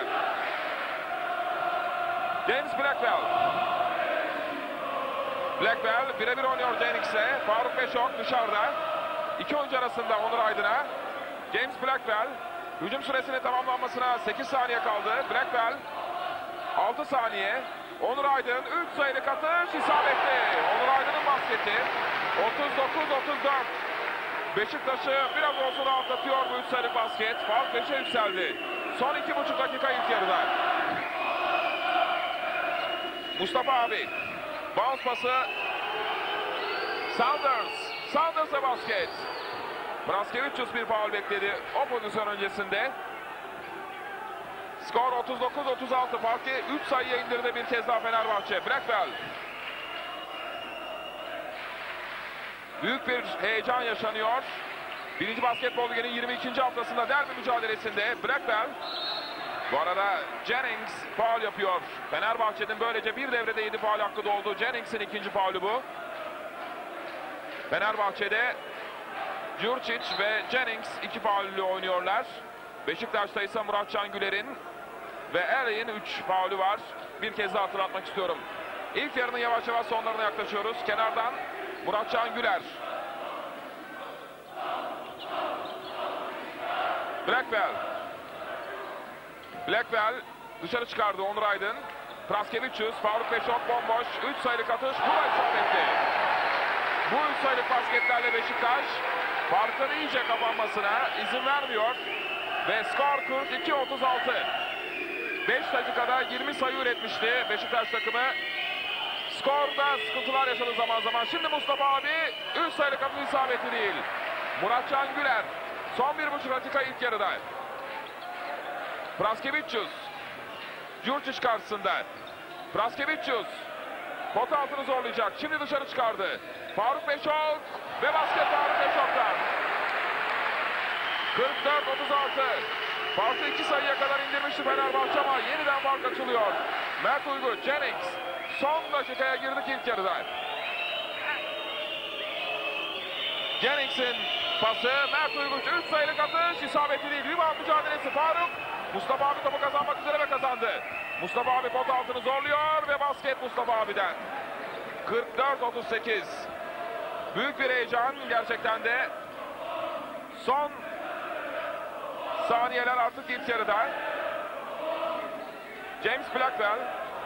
James Blackwell. Blackwell birebir oynuyor Jennings'e. Faruk Beşok dışarıda. İki oyuncu arasında Onur Aydın'a. James Blackwell. Hücum süresinin tamamlanmasına sekiz saniye kaldı. Blackwell altı saniye. Onur Aydın üç sayılık atış isabetli. Onur Aydın'ın basketi. otuz dokuz otuz dört. Beşiktaş'ı biraz olsun rahatlatıyor bu üç sayılık basket. Fark beşe yükseldi. Son iki buçuk dakika ilk yarıda. Mustafa abi. Bounce pası. Saunders. Saunders'a basket. Praskevicius bir faul bekledi o pozisyon öncesinde. Skor otuz dokuz otuz altı. Farkı üç sayıya indirdi bir kez daha Fenerbahçe. Blackwell. Büyük bir heyecan yaşanıyor. Birinci Basketbol Ligi'nin yirmi ikinci haftasında derbi mücadelesinde Blackwell. Bu arada Jennings faul yapıyor. Fenerbahçe'nin böylece bir devrede yedi faul hakkı doldu. Jennings'in ikinci faulü bu. Fenerbahçe'de Jurčić ve Jennings iki faulle oynuyorlar. Beşiktaş'ta ise Muratcan Güler'in ve Ali'nin üç faulü var. Bir kez daha hatırlatmak istiyorum. İlk yarının yavaş yavaş sonlarına yaklaşıyoruz. Kenardan Muratcan Güler. Blackwell. Blackwell dışarı çıkardı Onur Aydın. Praskevicius, Faruk Beşok bomboş. üç sayılık atış. Bu da isabetli. Bu üç sayılık basketlerle Beşiktaş farkın iyice kapanmasına izin vermiyor. Ve skor kırk iki otuz altı. beş dakikada yirmi sayı üretmişti Beşiktaş takımı. Skorda sıkıntılar yaşadı zaman zaman. Şimdi Mustafa abi üç sayılık atış isabeti değil. Muratcan Güler. Son bir buçuk dakika ilk yarıda. Praskevicius. Jurčić karşısında. Praskevicius. Pot altını zorlayacak. Şimdi dışarı çıkardı. Faruk Beşok. Ve basket Faruk Beşok'tan. kırk dört otuz altı. Farkı iki sayıya kadar indirmişti Fenerbahçe ama yeniden fark açılıyor. Mert Uygur, Jennings. Son dakikaya girdik ilk yarıda. Jennings'in pası. Mert Uygur üç sayılık atış. İsabetli değil. Rebound mücadelesi Faruk. Mustafa abi topu kazanmak üzere ve kazandı. Mustafa abi pot altını zorluyor ve basket Mustafa abiden. kırk dört otuz sekiz. Büyük bir heyecan gerçekten de. Son saniyeler artık ilk yarıda. James Blackwell.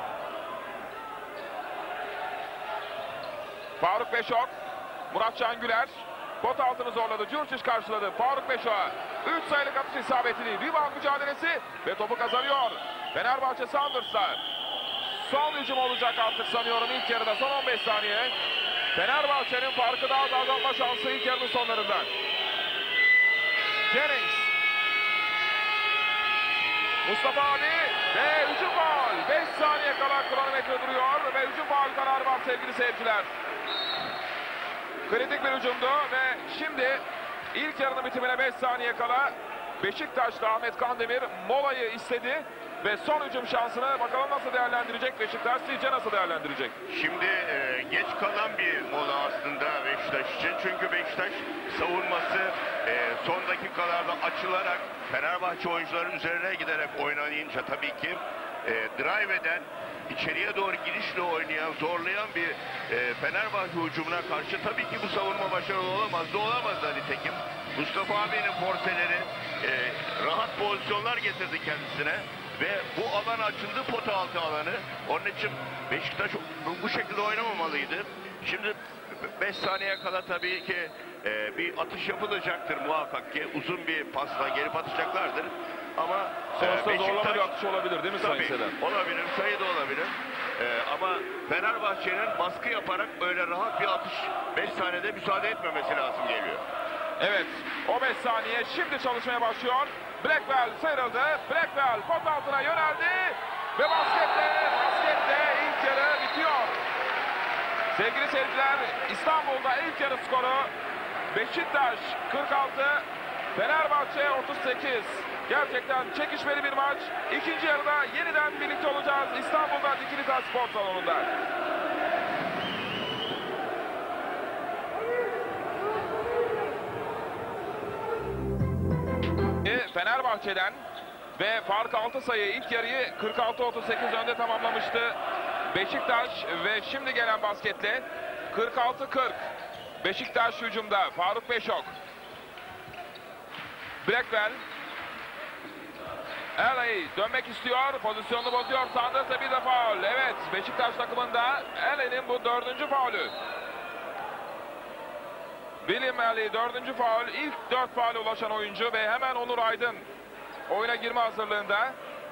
Faruk Beşok. Muratcan Güler. Pot altını zorladı. Jurčić karşıladı. Faruk Beşok'a üç sayılık atış isabetli. Rebound mücadelesi ve topu kazanıyor. Fenerbahçe Saunders'la. Son hücum olacak artık sanıyorum ilk yarıda. Son on beş saniye. Fenerbahçe'nin farkı daha da azaltma şansı ilk yarının sonlarından. Jennings. Mustafa abi ve hücum faul. beş saniye kala kronometre duruyor ve hücum faul kararı var sevgili seyirciler. Kritik bir hücumdu ve şimdi ilk yarının bitimine beş saniye kala Beşiktaş'ta Ahmet Kandemir molayı istedi ve son hücum şansını bakalım nasıl değerlendirecek Beşiktaş, sizce nasıl değerlendirecek? Şimdi e, geç kalan bir mola aslında Beşiktaş için. Çünkü Beşiktaş savunması e, son dakikalarda açılarak Fenerbahçe oyuncuların üzerine giderek oynayınca tabii ki e, drive eden, içeriye doğru girişle oynayan, zorlayan bir e, Fenerbahçe hücumuna karşı tabii ki bu savunma başarılı olamazdı, olamaz da nitekim. Mustafa abinin forseleri e, rahat pozisyonlar getirdi kendisine ve bu alan açıldı, pota altı alanı. Onun için Beşiktaş bu şekilde oynamamalıydı. Şimdi beş saniye kala tabii ki e, bir atış yapılacaktır muhakkak ki. Uzun bir pasla gelip atacaklardır. Ama sonuçta e, zorlama bir atış olabilir değil mi Sayın Selam? Olabilir, sayı da olabilir. Ee, ama Fenerbahçe'nin baskı yaparak öyle rahat bir atış beş saniyede müsaade etmemesi lazım geliyor. Evet, o beş saniye şimdi çalışmaya başlıyor. Blackwell sıyrıldı. Blackwell pot altına yöneldi. Ve baskette, baskette ilk yarı bitiyor. Sevgili seyirciler, İstanbul'da ilk yarı skoru Beşiktaş kırk altı, Fenerbahçe otuz sekiz. Gerçekten çekişmeli bir maç. İkinci yarıda yeniden birlikte olacağız İstanbul'da Dikili Spor Salonu'nda. Fenerbahçe'den ve fark altı sayı, ilk yarıyı kırk altı otuz sekiz önde tamamlamıştı Beşiktaş ve şimdi gelen basketle kırk altı kırk. Beşiktaş hücumda. Faruk Beşok. Blackwell. L A dönmek istiyor. Pozisyonunu bozuyor. Sanders'e bir de faul. Evet, Beşiktaş takımında L A'nin bu dördüncü faulü. William L A dördüncü faul. İlk dört faule ulaşan oyuncu ve hemen Onur Aydın oyuna girme hazırlığında.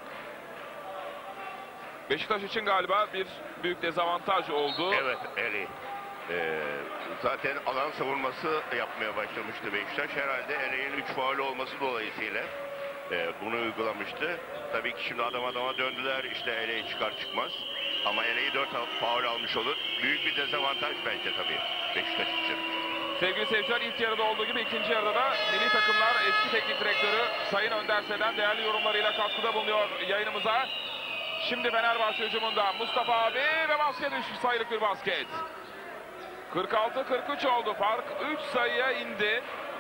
Beşiktaş için galiba bir büyük dezavantaj oldu. Evet, Eli. Ee, zaten alan savunması yapmaya başlamıştı Beşiktaş. Herhalde Eli'nin üç faul olması dolayısıyla e, bunu uygulamıştı. Tabii ki şimdi adam adama döndüler. İşte Eli'yi çıkar çıkmaz. Ama Eli'yi dört faul almış olur. Büyük bir dezavantaj bence tabii Beşiktaş için. Sevgili seyirciler, ilk yarıda olduğu gibi ikinci yarıda da milli takımlar eski teknik direktörü Sayın Önder Se'den değerli yorumlarıyla katkıda bulunuyor yayınımıza. Şimdi Fenerbahçe hücumunda Mustafa abi ve basket üç sayılık bir basket. kırk altı kırk üç oldu. Fark üç sayıya indi.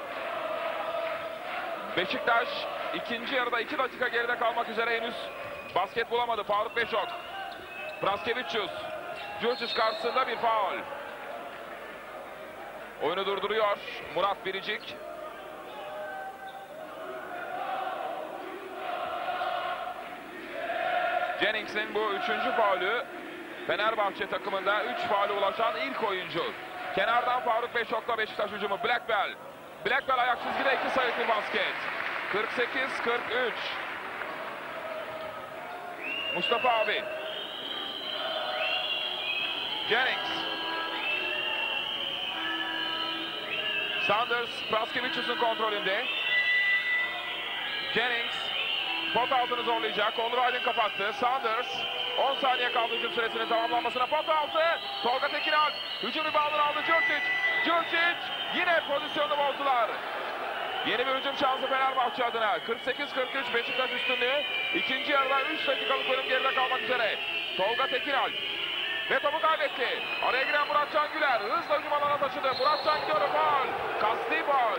Beşiktaş ikinci yarıda iki dakika geride kalmak üzere henüz basket bulamadı. Faruk Beşok. Praskevicius. Djurcic karşısında bir faul. Oyunu durduruyor Murat Biricik. Jennings'in bu üçüncü faulü. Fenerbahçe takımında üç faule ulaşan ilk oyuncu. Kenardan Faruk Beşok'la Beşiktaş hücumu. Blackwell. Blackwell ayak çizgide iki sayılık bir basket. kırk sekiz kırk üç. Mustafa abi. Jennings. Sanders Praskevicius'un kontrolünde. Jennings pot altını zorlayacak. Onur Aydın kapattı. Sanders on saniye kaldı hücum süresinin tamamlanmasına. Pot altı. Tolga Tekinal hücum reboundunu aldı. Djurcic. Djurcic yine pozisyonu bozdular. Yeni bir hücum şansı Fenerbahçe adına. kırk sekiz kırk üç Beşiktaş üstünlüğü. İkinci yarıda üç dakikalık bölüm geride kalmak üzere. Tolga Tekinal ve topu kaybetti. Araya giren Muratcan Güler hızla hücum alana taşıdı. Muratcan gidiyor, faul. Kasti faul.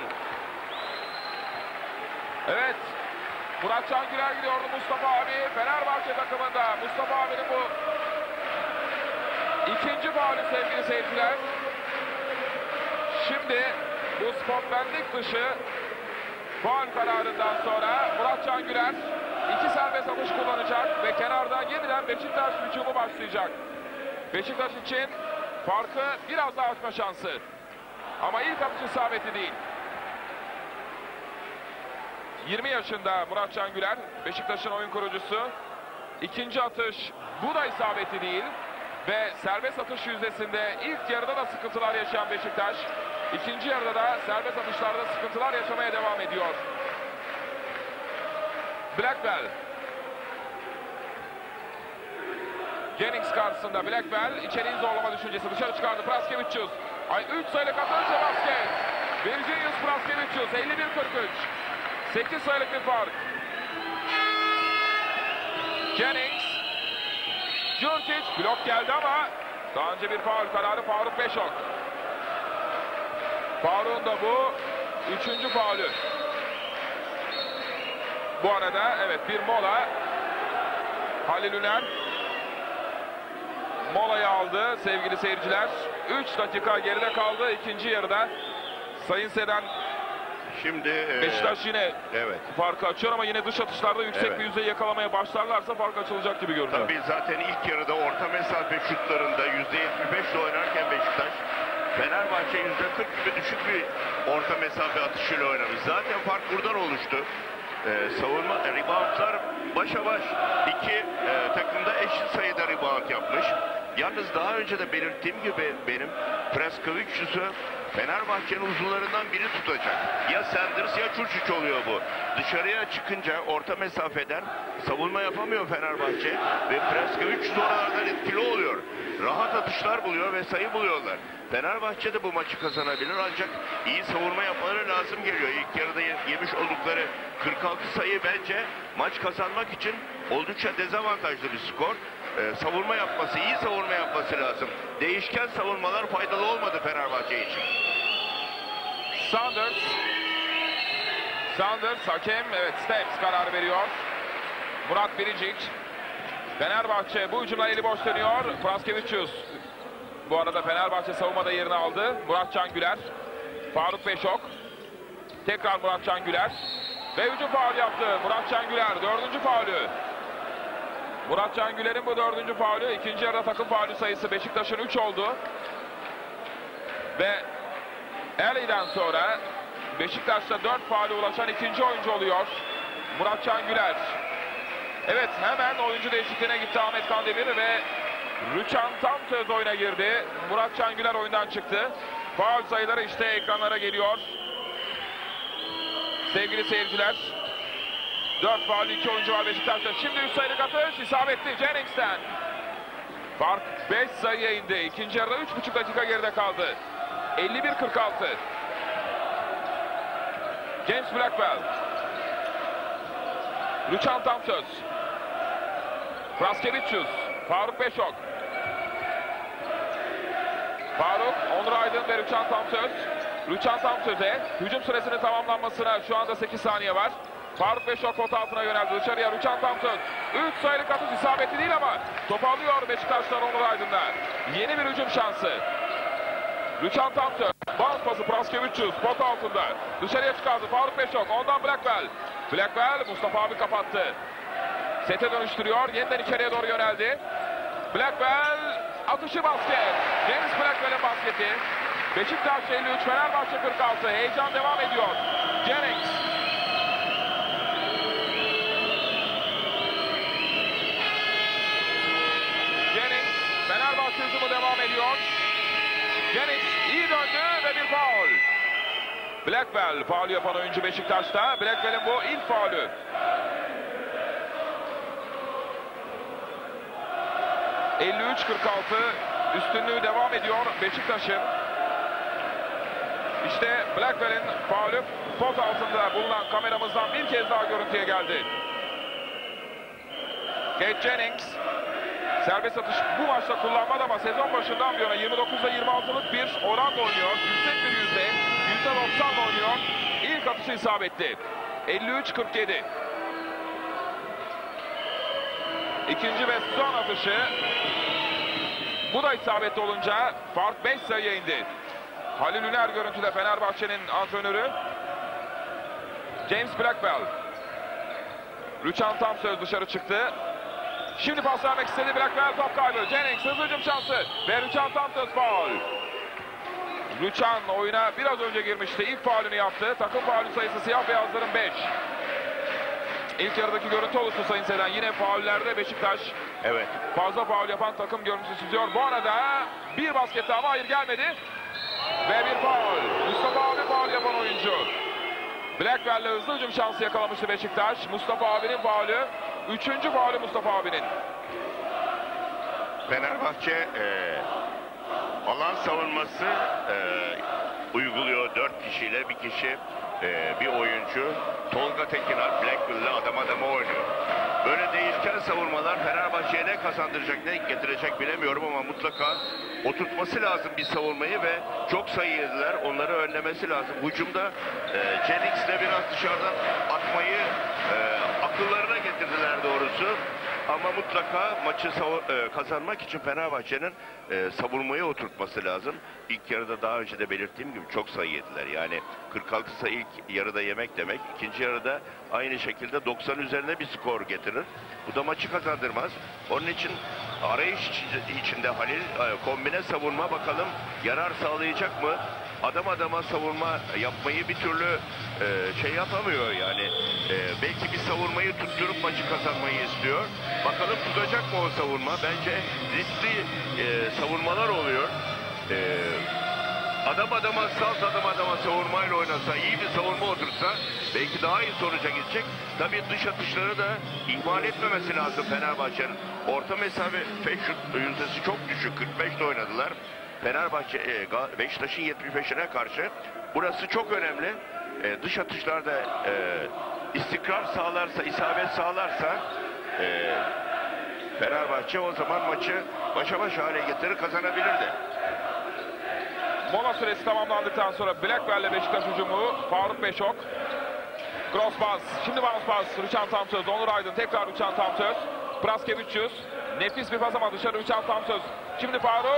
Evet. Muratcan Güler gidiyordu Mustafa abi. Fenerbahçe takımında Mustafa abinin bu ikinci faulü sevgili seyirciler. Şimdi bu sportmenlik dışı faul kararından sonra Muratcan Güler iki serbest atış kullanacak ve kenardan yeniden Beşiktaş hücumu başlayacak. Beşiktaş için farkı biraz daha açma şansı. Ama ilk atış isabeti değil. yirmi yaşında Muratcan Güler, Beşiktaş'ın oyun kurucusu. İkinci atış, bu da isabeti değil. Ve serbest atış yüzdesinde ilk yarıda da sıkıntılar yaşayan Beşiktaş, İkinci yarıda da serbest atışlarda sıkıntılar yaşamaya devam ediyor. Blackwell. Jennings karşısında Blackwell içeriği zorlama düşüncesi dışarı çıkardı. Praskevicius. Ay üç sayılık atış ve basket. Virginius Praskevicius elli bir kırk üç. sekiz sayılık bir fark. Jennings. Djurcic blok geldi ama daha önce bir faul kararı Faruk Beşok. Faruk'un da bu üçüncü faulü. Bu arada evet bir mola. Halil Üner molayı aldı sevgili seyirciler. üç dakika geride kaldı ikinci yarıda. Sayın Seden, şimdi e, Beşiktaş yine evet. farkı açıyor ama yine dış atışlarda yüksek Evet. bir yüzde yakalamaya başlarlarsa fark açılacak gibi görünüyor. Tabii zaten ilk yarıda orta mesafe şutlarında yüzde yetmiş beş ile oynarken Beşiktaş, Fenerbahçe yüzde kırk gibi düşük bir orta mesafe atışıyla oynamış. Zaten fark buradan oluştu. Ee, savunma e, reboundlar başa baş. İki e, takımda eşit sayıda rebound yapmış. Yalnız daha önce de belirttiğim gibi benim Praskevicius'u Fenerbahçe'nin uzunlarından biri tutacak. Ya Sanders ya Djurcic oluyor bu. Dışarıya çıkınca orta mesafeden savunma yapamıyor Fenerbahçe ve Praskevicius oralardan etkili oluyor. Rahat atışlar buluyor ve sayı buluyorlar. Fenerbahçe de bu maçı kazanabilir ancak iyi savunma yapmaları lazım geliyor. İlk yarıda yemiş oldukları kırk altı sayı bence maç kazanmak için oldukça dezavantajlı bir skor. Ee, savunma yapması, iyi savunma yapması lazım. Değişken savunmalar faydalı olmadı Fenerbahçe için. Sanders. Sanders hakem evet Steps karar veriyor. Murat Biricik. Fenerbahçe bu hücumdan eli boş dönüyor. Praskevicius. Bu arada Fenerbahçe savunmada yerini aldı. Muratcan Güler. Faruk Beşok. Tekrar Muratcan Güler. Ve hücum faul yaptı. Muratcan Güler dördüncü faulü. Muratcan Güler'in bu dördüncü faulü. İkinci yarıda takım faulü sayısı Beşiktaş'ın üç oldu. Ve Ali'den sonra Beşiktaş'ta dört faule ulaşan ikinci oyuncu oluyor Muratcan Güler. Evet, hemen oyuncu değişikliğine gitti Ahmet Kandemir ve Rüçhan Tamsöz oyuna girdi. Muratcan Güler oyundan çıktı. Faul sayıları işte ekranlara geliyor. Sevgili seyirciler, dört faul, iki oyuncu var Beşiktaş'ta. Şimdi üç sayılık atış isabetli Jennings'ten. Fark beş sayıya indi. İkinci yarıda üç buçuk dakika geride kaldı. elli bir kırk altı. James Blackwell. Rüçhan Tamsöz. Praskevicius. Faruk Beşok. Faruk, Onur Aydın ve Rüçhan Tamsöz. Rüçhan Tamsöz'e hücum süresinin tamamlanmasına şu anda sekiz saniye var. Faruk Beşok pot altına yöneldi. Dışarıya Rüçhan Tamsöz. üç sayılık atış isabetli değil ama top alıyor Beşiktaşlar Onur Aydın'da. Yeni bir hücum şansı. Rüçhan Tamsöz. Bounce pası Praskevicius pot altında. Dışarıya çıkardı Faruk Beşok. Ondan Blackwell. Blackwell Mustafa abi kapattı. Sete dönüştürüyor. Yeniden içeriye doğru yöneldi. Blackwell atışı basket. James Blackwell'in basketi. Beşiktaş elli üç, Fenerbahçe kırk altı. Heyecan devam ediyor. Jennings. Jennings. Fenerbahçe hücumu devam ediyor. Jennings iyi döndü ve bir faul. Blackwell faul yapan oyuncu Beşiktaş'ta. Blackwell'in bu ilk faulü. elli üç kırk altı üstünlüğü devam ediyor Beşiktaş'ın. İşte Blackwell'in faulü pot altında bulunan kameramızdan bir kez daha görüntüye geldi. Kate Jennings serbest atış bu maçta kullanmadı ama sezon başından bir yana yirmi dokuzda yirmi altılık bir oranla oynuyor. Yüksek bir yüzde, yüzde doksanla oynuyor. İlk atışı isabetli. elli üç kırk yedi. İkinci ve son atışı. Bu da isabetli olunca fark beş sayıya indi. Halil Üner görüntüde Fenerbahçe'nin antrenörü. James Blackwell. Rüçhan Tamsöz dışarı çıktı. Şimdi pas vermek istedi Blackwell, top kaybı. Jennings hızlı hücum şansı ve Rüçhan Tamsöz faul. Rüçhan oyuna biraz önce girmişti. İlk faulünü yaptı. Takım faulü sayısı siyah beyazların beş. İlk yarıdaki görüntü oluştu Sayın Seden. Yine faullerde Beşiktaş. Evet. Fazla faul yapan takım görüntüsü çiziyor. Bu arada bir basket ama hayır gelmedi. Ve bir faul. Mustafa abi faul yapan oyuncu. Blackwell'le hızlı hücum şansı yakalamıştı Beşiktaş. Mustafa abinin faulü. Üçüncü faulü Mustafa abinin. Fenerbahçe e, alan savunması e, uyguluyor. Dört kişiyle bir kişi e, bir oyuncu. Tolga Tekinal Blackwell'le adam adama oynuyor. Böyle değişken savunmalar Fenerbahçe'ye ne kazandıracak, ne getirecek bilemiyorum ama mutlaka oturtması lazım bir savunmayı ve çok sayı yediler. Onları önlemesi lazım. Hücumda e, Jennings'le biraz dışarıdan atmayı e, akıllarına getirdiler doğrusu. Ama mutlaka maçı e, kazanmak için Fenerbahçe'nin e, savunmayı oturtması lazım. İlk yarıda daha önce de belirttiğim gibi çok sayı yediler. Yani kırk altı sayı ilk yarıda yemek demek. İkinci yarıda aynı şekilde doksan üzerine bir skor getirir. Bu da maçı kazandırmaz. Onun için arayış içinde Halil e, kombine savunma bakalım yarar sağlayacak mı? Adam adama savunma yapmayı bir türlü e, şey yapamıyor yani. E, belki bir savunmayı tutturup maçı kazanmayı istiyor. Bakalım tutacak mı o savunma? Bence riskli e, savunmalar oluyor. E, adam adama salt adam adama savunmayla oynasa, iyi bir savunma otursa belki daha iyi sonuca gidecek. Tabii dış atışları da ihmal etmemesi lazım Fenerbahçe'nin. Orta mesafe şut yüzdesi çok düşük. kırk beşte oynadılar. Fenerbahçe e, Beşiktaş'ın yetmiş beşine karşı burası çok önemli. E, dış atışlarda e, istikrar sağlarsa, isabet sağlarsa e, Fenerbahçe o zaman maçı başa baş hale getirir, kazanabilirdi. Mola süresi tamamlandıktan sonra Blackwell'le Beşiktaş hücumu. Faruk Beşok. Cross pass. Şimdi bounce pass. Rüçhan Tamsöz. Onur Aydın. Tekrar Rüçhan Tamsöz. Praskevicius. Nefis bir pas ama dışarı Rüçhan Tamsöz. Şimdi Faruk.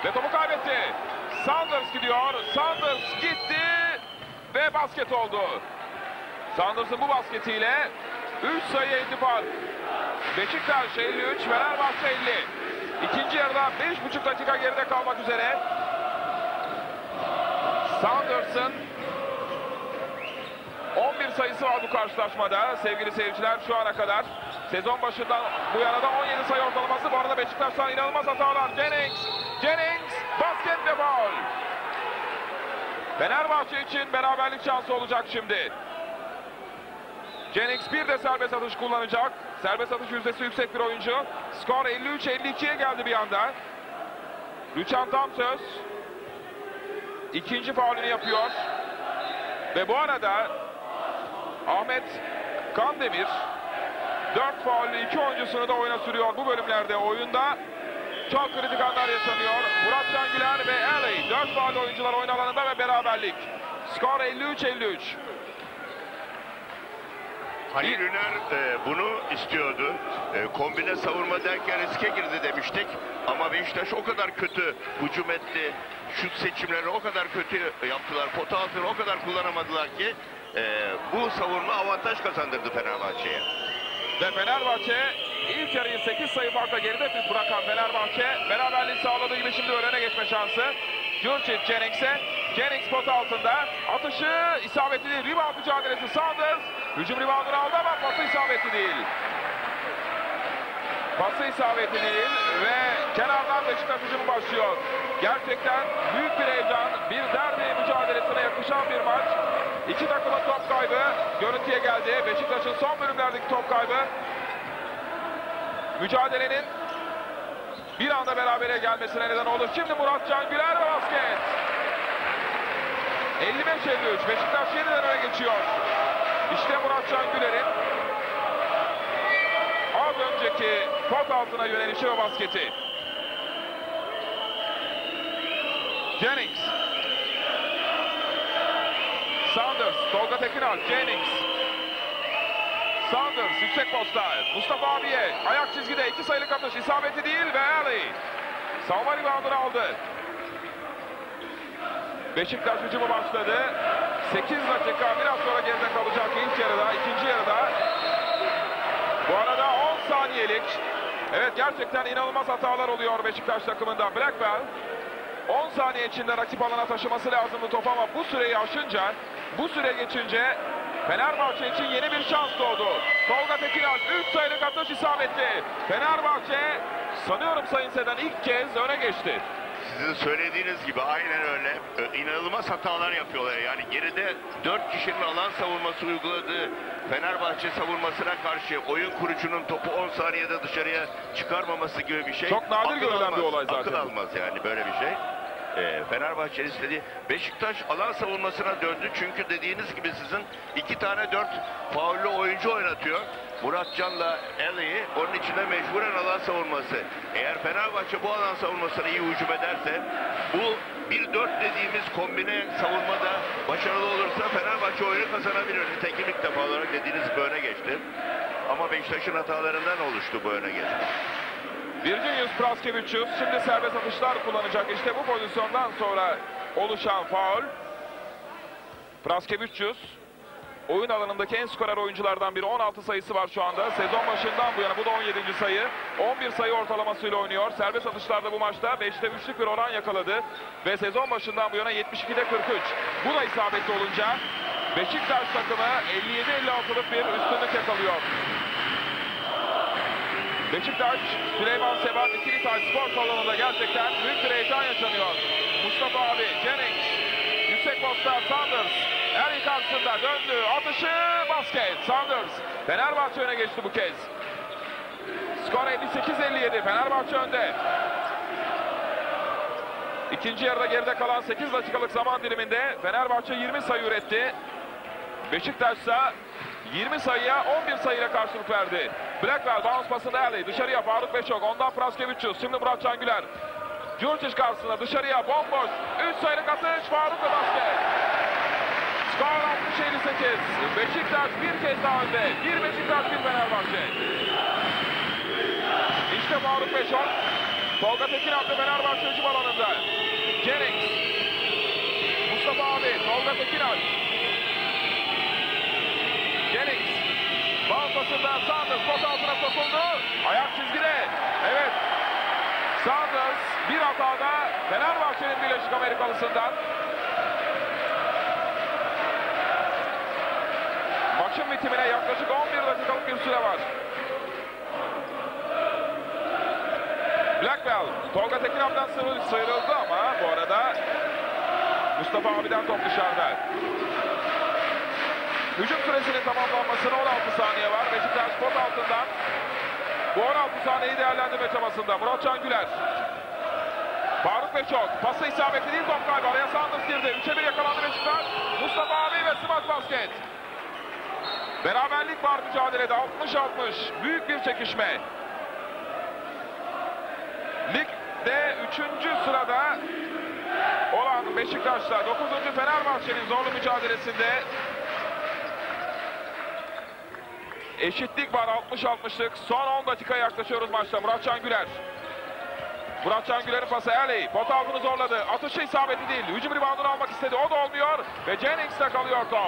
Ve topu kaybetti. Saunders gidiyor. Saunders gitti. Ve basket oldu. Saunders'ın bu basketiyle üç sayı indi fark. Beşiktaş elli üç, Fenerbahçe elli. İkinci yarıda beş buçuk dakika geride kalmak üzere. Saunders'ın on bir sayısı var bu karşılaşmada sevgili seyirciler şu ana kadar. Sezon başından bu yana da on yedi sayı ortalaması. Bu arada Beşiktaş'tan inanılmaz hatalar. Jennings, Jennings, basket ve faul. Fenerbahçe için beraberlik şansı olacak şimdi. Jennings bir de serbest atış kullanacak. Serbest atış yüzdesi yüksek bir oyuncu. Skor elli üç elli ikiye geldi bir anda. Rüçhan Tamsöz ikinci faulünü yapıyor. Ve bu arada Ahmet Kandemir dört faullü iki oyuncusunu da oyuna sürüyor bu bölümlerde. Oyunda çok kritik anlar yaşanıyor. Murat Cangüler ve Ali dört faullü oyuncular oyun alanında ve beraberlik. Skor elli üç elli üç. Halil Üner e, bunu istiyordu. E, kombine savunma derken riske girdi demiştik. Ama Beşiktaş o kadar kötü hücum etti. Şut seçimlerini o kadar kötü yaptılar. Pota altını o kadar kullanamadılar ki e, bu savunma avantaj kazandırdı Fenerbahçe'ye. Ve Fenerbahçe ilk yarıyı sekiz sayı farkla geride bırakan Fenerbahçe beraberliği sağladığı gibi şimdi öne geçme şansı. Jurčić Jennings'e. Jennings pot altında. Atışı isabetli değil. Rebound mücadelesi Saunders. Hücum reboundunu aldı ama pası isabetli değil. Pası isabetli değil ve kenardan Beşiktaş hücumu başlıyor. Gerçekten büyük bir heyecan, bir derbi mücadelesine yakışan bir maç. İki takımın top kaybı görüntüye geldi. Beşiktaş'ın son bölümlerdeki top kaybı. Mücadelenin bir anda berabere gelmesine neden oldu. Şimdi Murat Cangüler ve basket. elli beş elli üç. Beşiktaş yeniden öne geçiyor. İşte Murat Cangüler'in az önceki pot altına yönelişi ve basketi. Jennings. Saunders. Tolga Tekinal. Jennings. Saunders yüksek posta. Mustafa abiye. Ayak çizgide iki sayılık atış. İsabeti değil ve Ali. Savunma reboundunu aldı. Beşiktaş hücumu başladı. sekiz dakika biraz sonra geride kalacak ilk yarıda, ikinci yarıda. Bu arada on saniyelik. Evet gerçekten inanılmaz hatalar oluyor Beşiktaş takımında. Blackwell on saniye içinde rakip alana taşıması lazımdı top ama bu süreyi aşınca, bu süre geçince Fenerbahçe için yeni bir şans doğdu. Tolga Tekinal üç sayılık atış isabetli. Fenerbahçe sanıyorum Sayın Seden ilk kez öne geçti. Sizin söylediğiniz gibi aynen öyle. Ee, inanılmaz hatalar yapıyorlar. Yani geride dört kişinin alan savunması uyguladığı Fenerbahçe savunmasına karşı oyun kurucunun topu on saniyede dışarıya çıkarmaması gibi bir şey. Çok nadir Akıl görülen almaz, bir olay zaten. Akıl almaz yani böyle bir şey. Ee, Fenerbahçe istedi. Beşiktaş alan savunmasına döndü. Çünkü dediğiniz gibi sizin iki tane dört faullü oyuncu oynatıyor. Muratcan'la Ali'yi onun içinde mecburen alan savunması. Eğer Fenerbahçe bu alan savunmasına iyi hücum ederse bu bir dört dediğimiz kombine savunmada başarılı olursa Fenerbahçe oyunu kazanabilir. Nitekim ilk defa olarak dediğiniz gibi öne geçti. Ama Beşiktaş'ın hatalarından oluştu bu öne geçme. Virginius Praskevicius şimdi serbest atışlar kullanacak. İşte bu pozisyondan sonra oluşan faul. Praskevicius oyun alanındaki en skorer oyunculardan biri. on altı sayısı var şu anda. Sezon başından bu yana bu da on yedinci sayı. on bir sayı ortalamasıyla oynuyor. Serbest atışlarda bu maçta beşte üçlük bir oran yakaladı. Ve sezon başından bu yana yetmiş ikide kırk üç. Bu da isabetli olunca Beşiktaş takımı elli yedi elli altılık bir üstünlük yakalıyor. Beşiktaş, Süleyman Sebat ikili taş spor salonunda gerçekten büyük bir heyecan yaşanıyor. Mustafa abi, Jennings, yüksek posta Saunders, Eri karşısında döndü, atışı, basket, Saunders. Fenerbahçe öne geçti bu kez. Skor elli sekiz elli yedi, Fenerbahçe önde. İkinci yarıda geride kalan sekiz dakikalık zaman diliminde Fenerbahçe yirmi sayı üretti. Beşiktaş ise yirmi sayıya on bir sayıyla karşılık verdi. Blackwell bounce pasında Ali. Dışarıya Faruk Beşok. Ondan Praskevicius. Şimdi Murat Cangüler. Jurčić karşısında dışarıya bomboş. üç sayılık atış. Faruk ve basket. Skor altmış elli sekiz. Beşiktaş bir kez daha önde. Bir Beşiktaş bir Fenerbahçe. İşte Faruk Beşok. Tolga Tekin attı Fenerbahçe hücum alanında. Jennings. Mustafa abi. Tolga Tekinal. Jennings. Baltasında Sanders pot altına sokuldu. Ayak çizgide. Evet. Sanders bir hatada Fenerbahçe'nin Birleşik Amerikalısından. Maçın bitimine yaklaşık on bir dakikalık bir süre var. Blackwell, Tolga Tekinal'dan sıyrıldı ama bu arada Mustafa abiden top dışarıda. Hücum süresinin tamamlanmasına on altı saniye var. Beşiktaş pot altından bu on altı saniyeyi değerlendirme çabasında. Muratcan Güler. Faruk Beçok. Pası isabetli değil, top kaybı. Araya Sanders girdi. üçe bir yakalandı Beşiktaş. Mustafa abi ve smaç basket. Beraberlik var mücadelede. altmış altmış. Büyük bir çekişme. Ligde üçüncü sırada olan Beşiktaş'ta dokuzuncu Fenerbahçe'nin zorlu mücadelesinde eşitlik var, altmış altmışlık. Son on dakikaya yaklaşıyoruz maçta. Muratcan Güler. Muratcan Güler'in pası Early. Pot altını zorladı. Atışı isabeti değil. Hücum reboundunu almak istedi. O da olmuyor. Ve Jennings'te kalıyor top.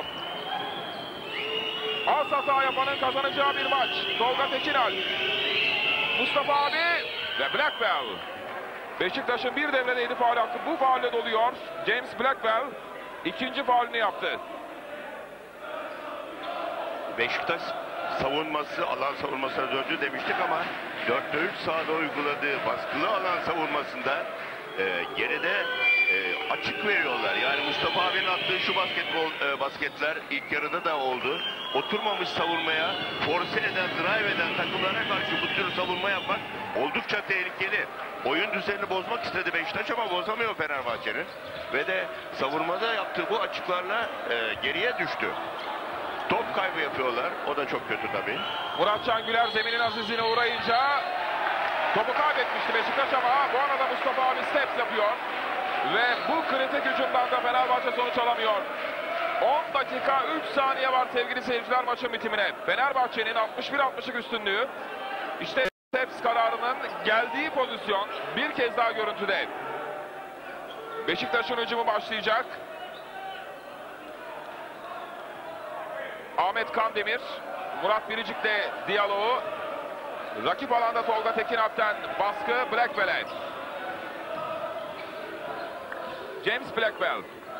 Az hata yapanın kazanacağı bir maç. Tolga Tekinal. Mustafa abi ve Blackwell. Beşiktaş'ın bir devredeydi, faul hakkı. Bu faulle doluyor. James Blackwell ikinci faulünü yaptı. Beşiktaş savunması, alan savunmasına döndü demiştik ama dörtte üç sahada uyguladığı baskılı alan savunmasında e, geride e, açık veriyorlar. Yani Mustafa abinin attığı şu basketbol e, basketler ilk yarıda da oldu. Oturmamış savunmaya, force eden, drive eden takımlara karşı bu tür savunma yapmak oldukça tehlikeli. Oyun düzenini bozmak istedi Beşiktaş ama bozamıyor Fenerbahçe'nin. Ve de savunmada yaptığı bu açıklarla e, geriye düştü. Top kaybı yapıyorlar. O da çok kötü tabii. Muratcan Güler zeminin azizliğine uğrayınca topu kaybetmişti Beşiktaş ama bu arada Mustafa abi steps yapıyor. Ve bu kritik hücumdan da Fenerbahçe sonuç alamıyor. on dakika üç saniye var sevgili seyirciler maçın bitimine. Fenerbahçe'nin altmış bir altmışlık üstünlüğü. İşte steps kararının geldiği pozisyon bir kez daha görüntüde. Beşiktaş'ın hücumu başlayacak. Ahmet Kandemir, Murat Biricik'le diyaloğu. Rakip alanda Tolga Tekinal'den baskı Blackwell'e. James Blackwell.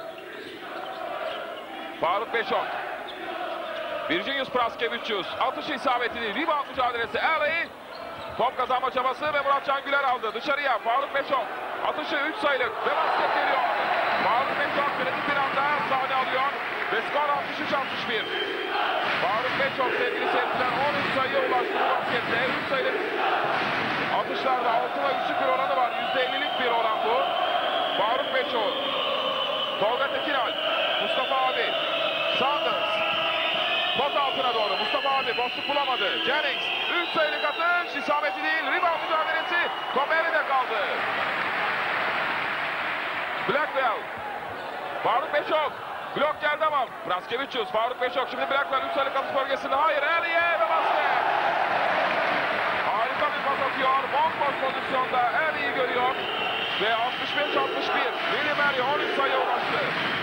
Faruk Beçok. Virginius Praskevicius. Atışı isabetini, rebound mücadelesi. Early. Top kazanma çabası ve Muratcan Güler aldı. Dışarıya Faruk Beçok. Atışı üç sayılık ve basket geliyor. Faruk Beçok kritik bir anda sahne alıyor. Ve skor altmış üç altmış bir. Faruk Beçok sevgili seyirciler on üç sayıya ulaştı bu baskette. üç sayılık atışlarda altına üçlük bir oranı var. yüzde ellilik bir oran bu. Faruk Beçok. Tolga Tekinal. Mustafa abi. Sanders. Pot altına doğru. Mustafa abi boşluk bulamadı. Jennings. üç sayılık atış. İsabeti değil. Rebound mücadelesi. Top elinde kaldı. Blackwell. Faruk Beçok. Blok geldi ama Praskevicius, Faruk Beçok şimdi Blackwell üç sayılık atış bölgesinde. Hayır, Early'e ve basket. Harika bir pas atıyor. Bomboş pozisyonda Early'yi görüyor. Ve altmış beş altmış bir. Willy Mary on üç sayıya ulaştı.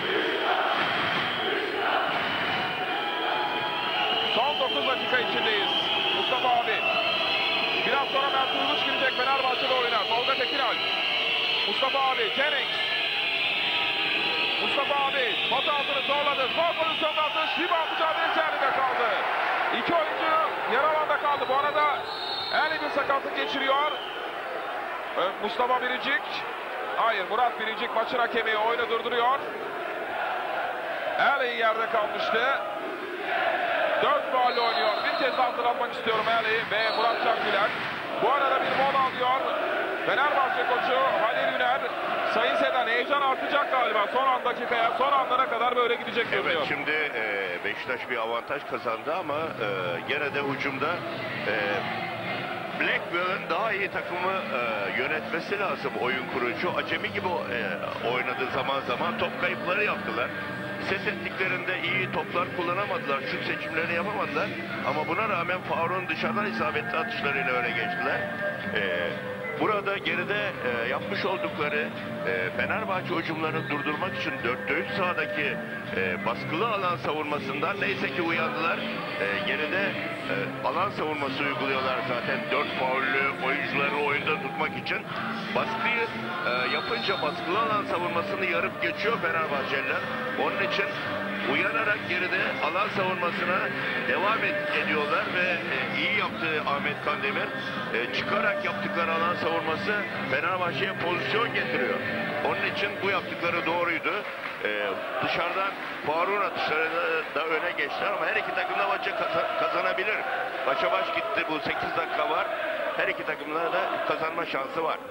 Son dokuz dakika içindeyiz. Mustafa abi. Biraz sonra Mert Urguç girecek Fenerbahçe'de oyuna. Tolga Tekinal. Mustafa abi. Jennings. Mustafa abi pot altını zorladı. Zor pozisyonda atış. Rebound mücadelesi elinde kaldı. İki oyuncu yer alanda kaldı. Bu arada Early bir sakatlık geçiriyor. Mustafa Biricik. Hayır, Murat Biricik maçın hakemi oyunu durduruyor. Early yerde kalmıştı. Dört faulle oynuyor. Bir kez daha hatırlatmak istiyorum Early ve Muratcan Güler. Bu arada bir mola alıyor. Fenerbahçe koçu Halil Üner. Sayın Sedan, heyecan artacak galiba. Son an dakikaya, son anlara kadar böyle gidecek görünüyor. Evet, şimdi e, Beşiktaş bir avantaj kazandı ama e, gene de hücumda e, Blackwell'ın daha iyi takımı e, yönetmesi lazım oyun kurucu. Acemi gibi e, oynadığı zaman zaman top kayıpları yaptılar. Ses ettiklerinde iyi toplar kullanamadılar. Şut seçimlerini yapamadılar. Ama buna rağmen Faruk'un dışarıdan isabetli atışlarıyla öne geçtiler. E, burada geride e, yapmış oldukları e, Fenerbahçe hücumlarını durdurmak için dörtte üç sahadaki e, baskılı alan savunmasından neyse ki uyandılar. E, geride e, alan savunması uyguluyorlar zaten dört faullü oyuncuları oyunda tutmak için. Baskıyı e, yapınca baskılı alan savunmasını yarıp geçiyor Fenerbahçeliler. Onun için uyanarak geride alan savunmasına devam ed- ediyorlar ve e, iyi yaptı Ahmet Kandemir. E, çıkarak yaptıkları alan savunması Fenerbahçe'ye pozisyon getiriyor. Onun için bu yaptıkları doğruydu. E, dışarıdan Faruk'un atışları da, da öne geçti ama her iki takım da maçı kaza- kazanabilir. Başa baş gitti, bu sekiz dakika var. Her iki takımda da kazanma şansı var.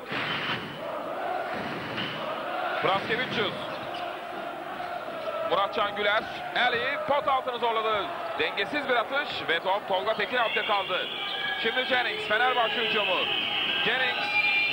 Praskevicius. Muratcan Güler, Eli pot altını zorladı. Dengesiz bir atış ve top Tolga Tekinalp'te kaldı. Şimdi Jennings, Fenerbahçe hücumu. Jennings.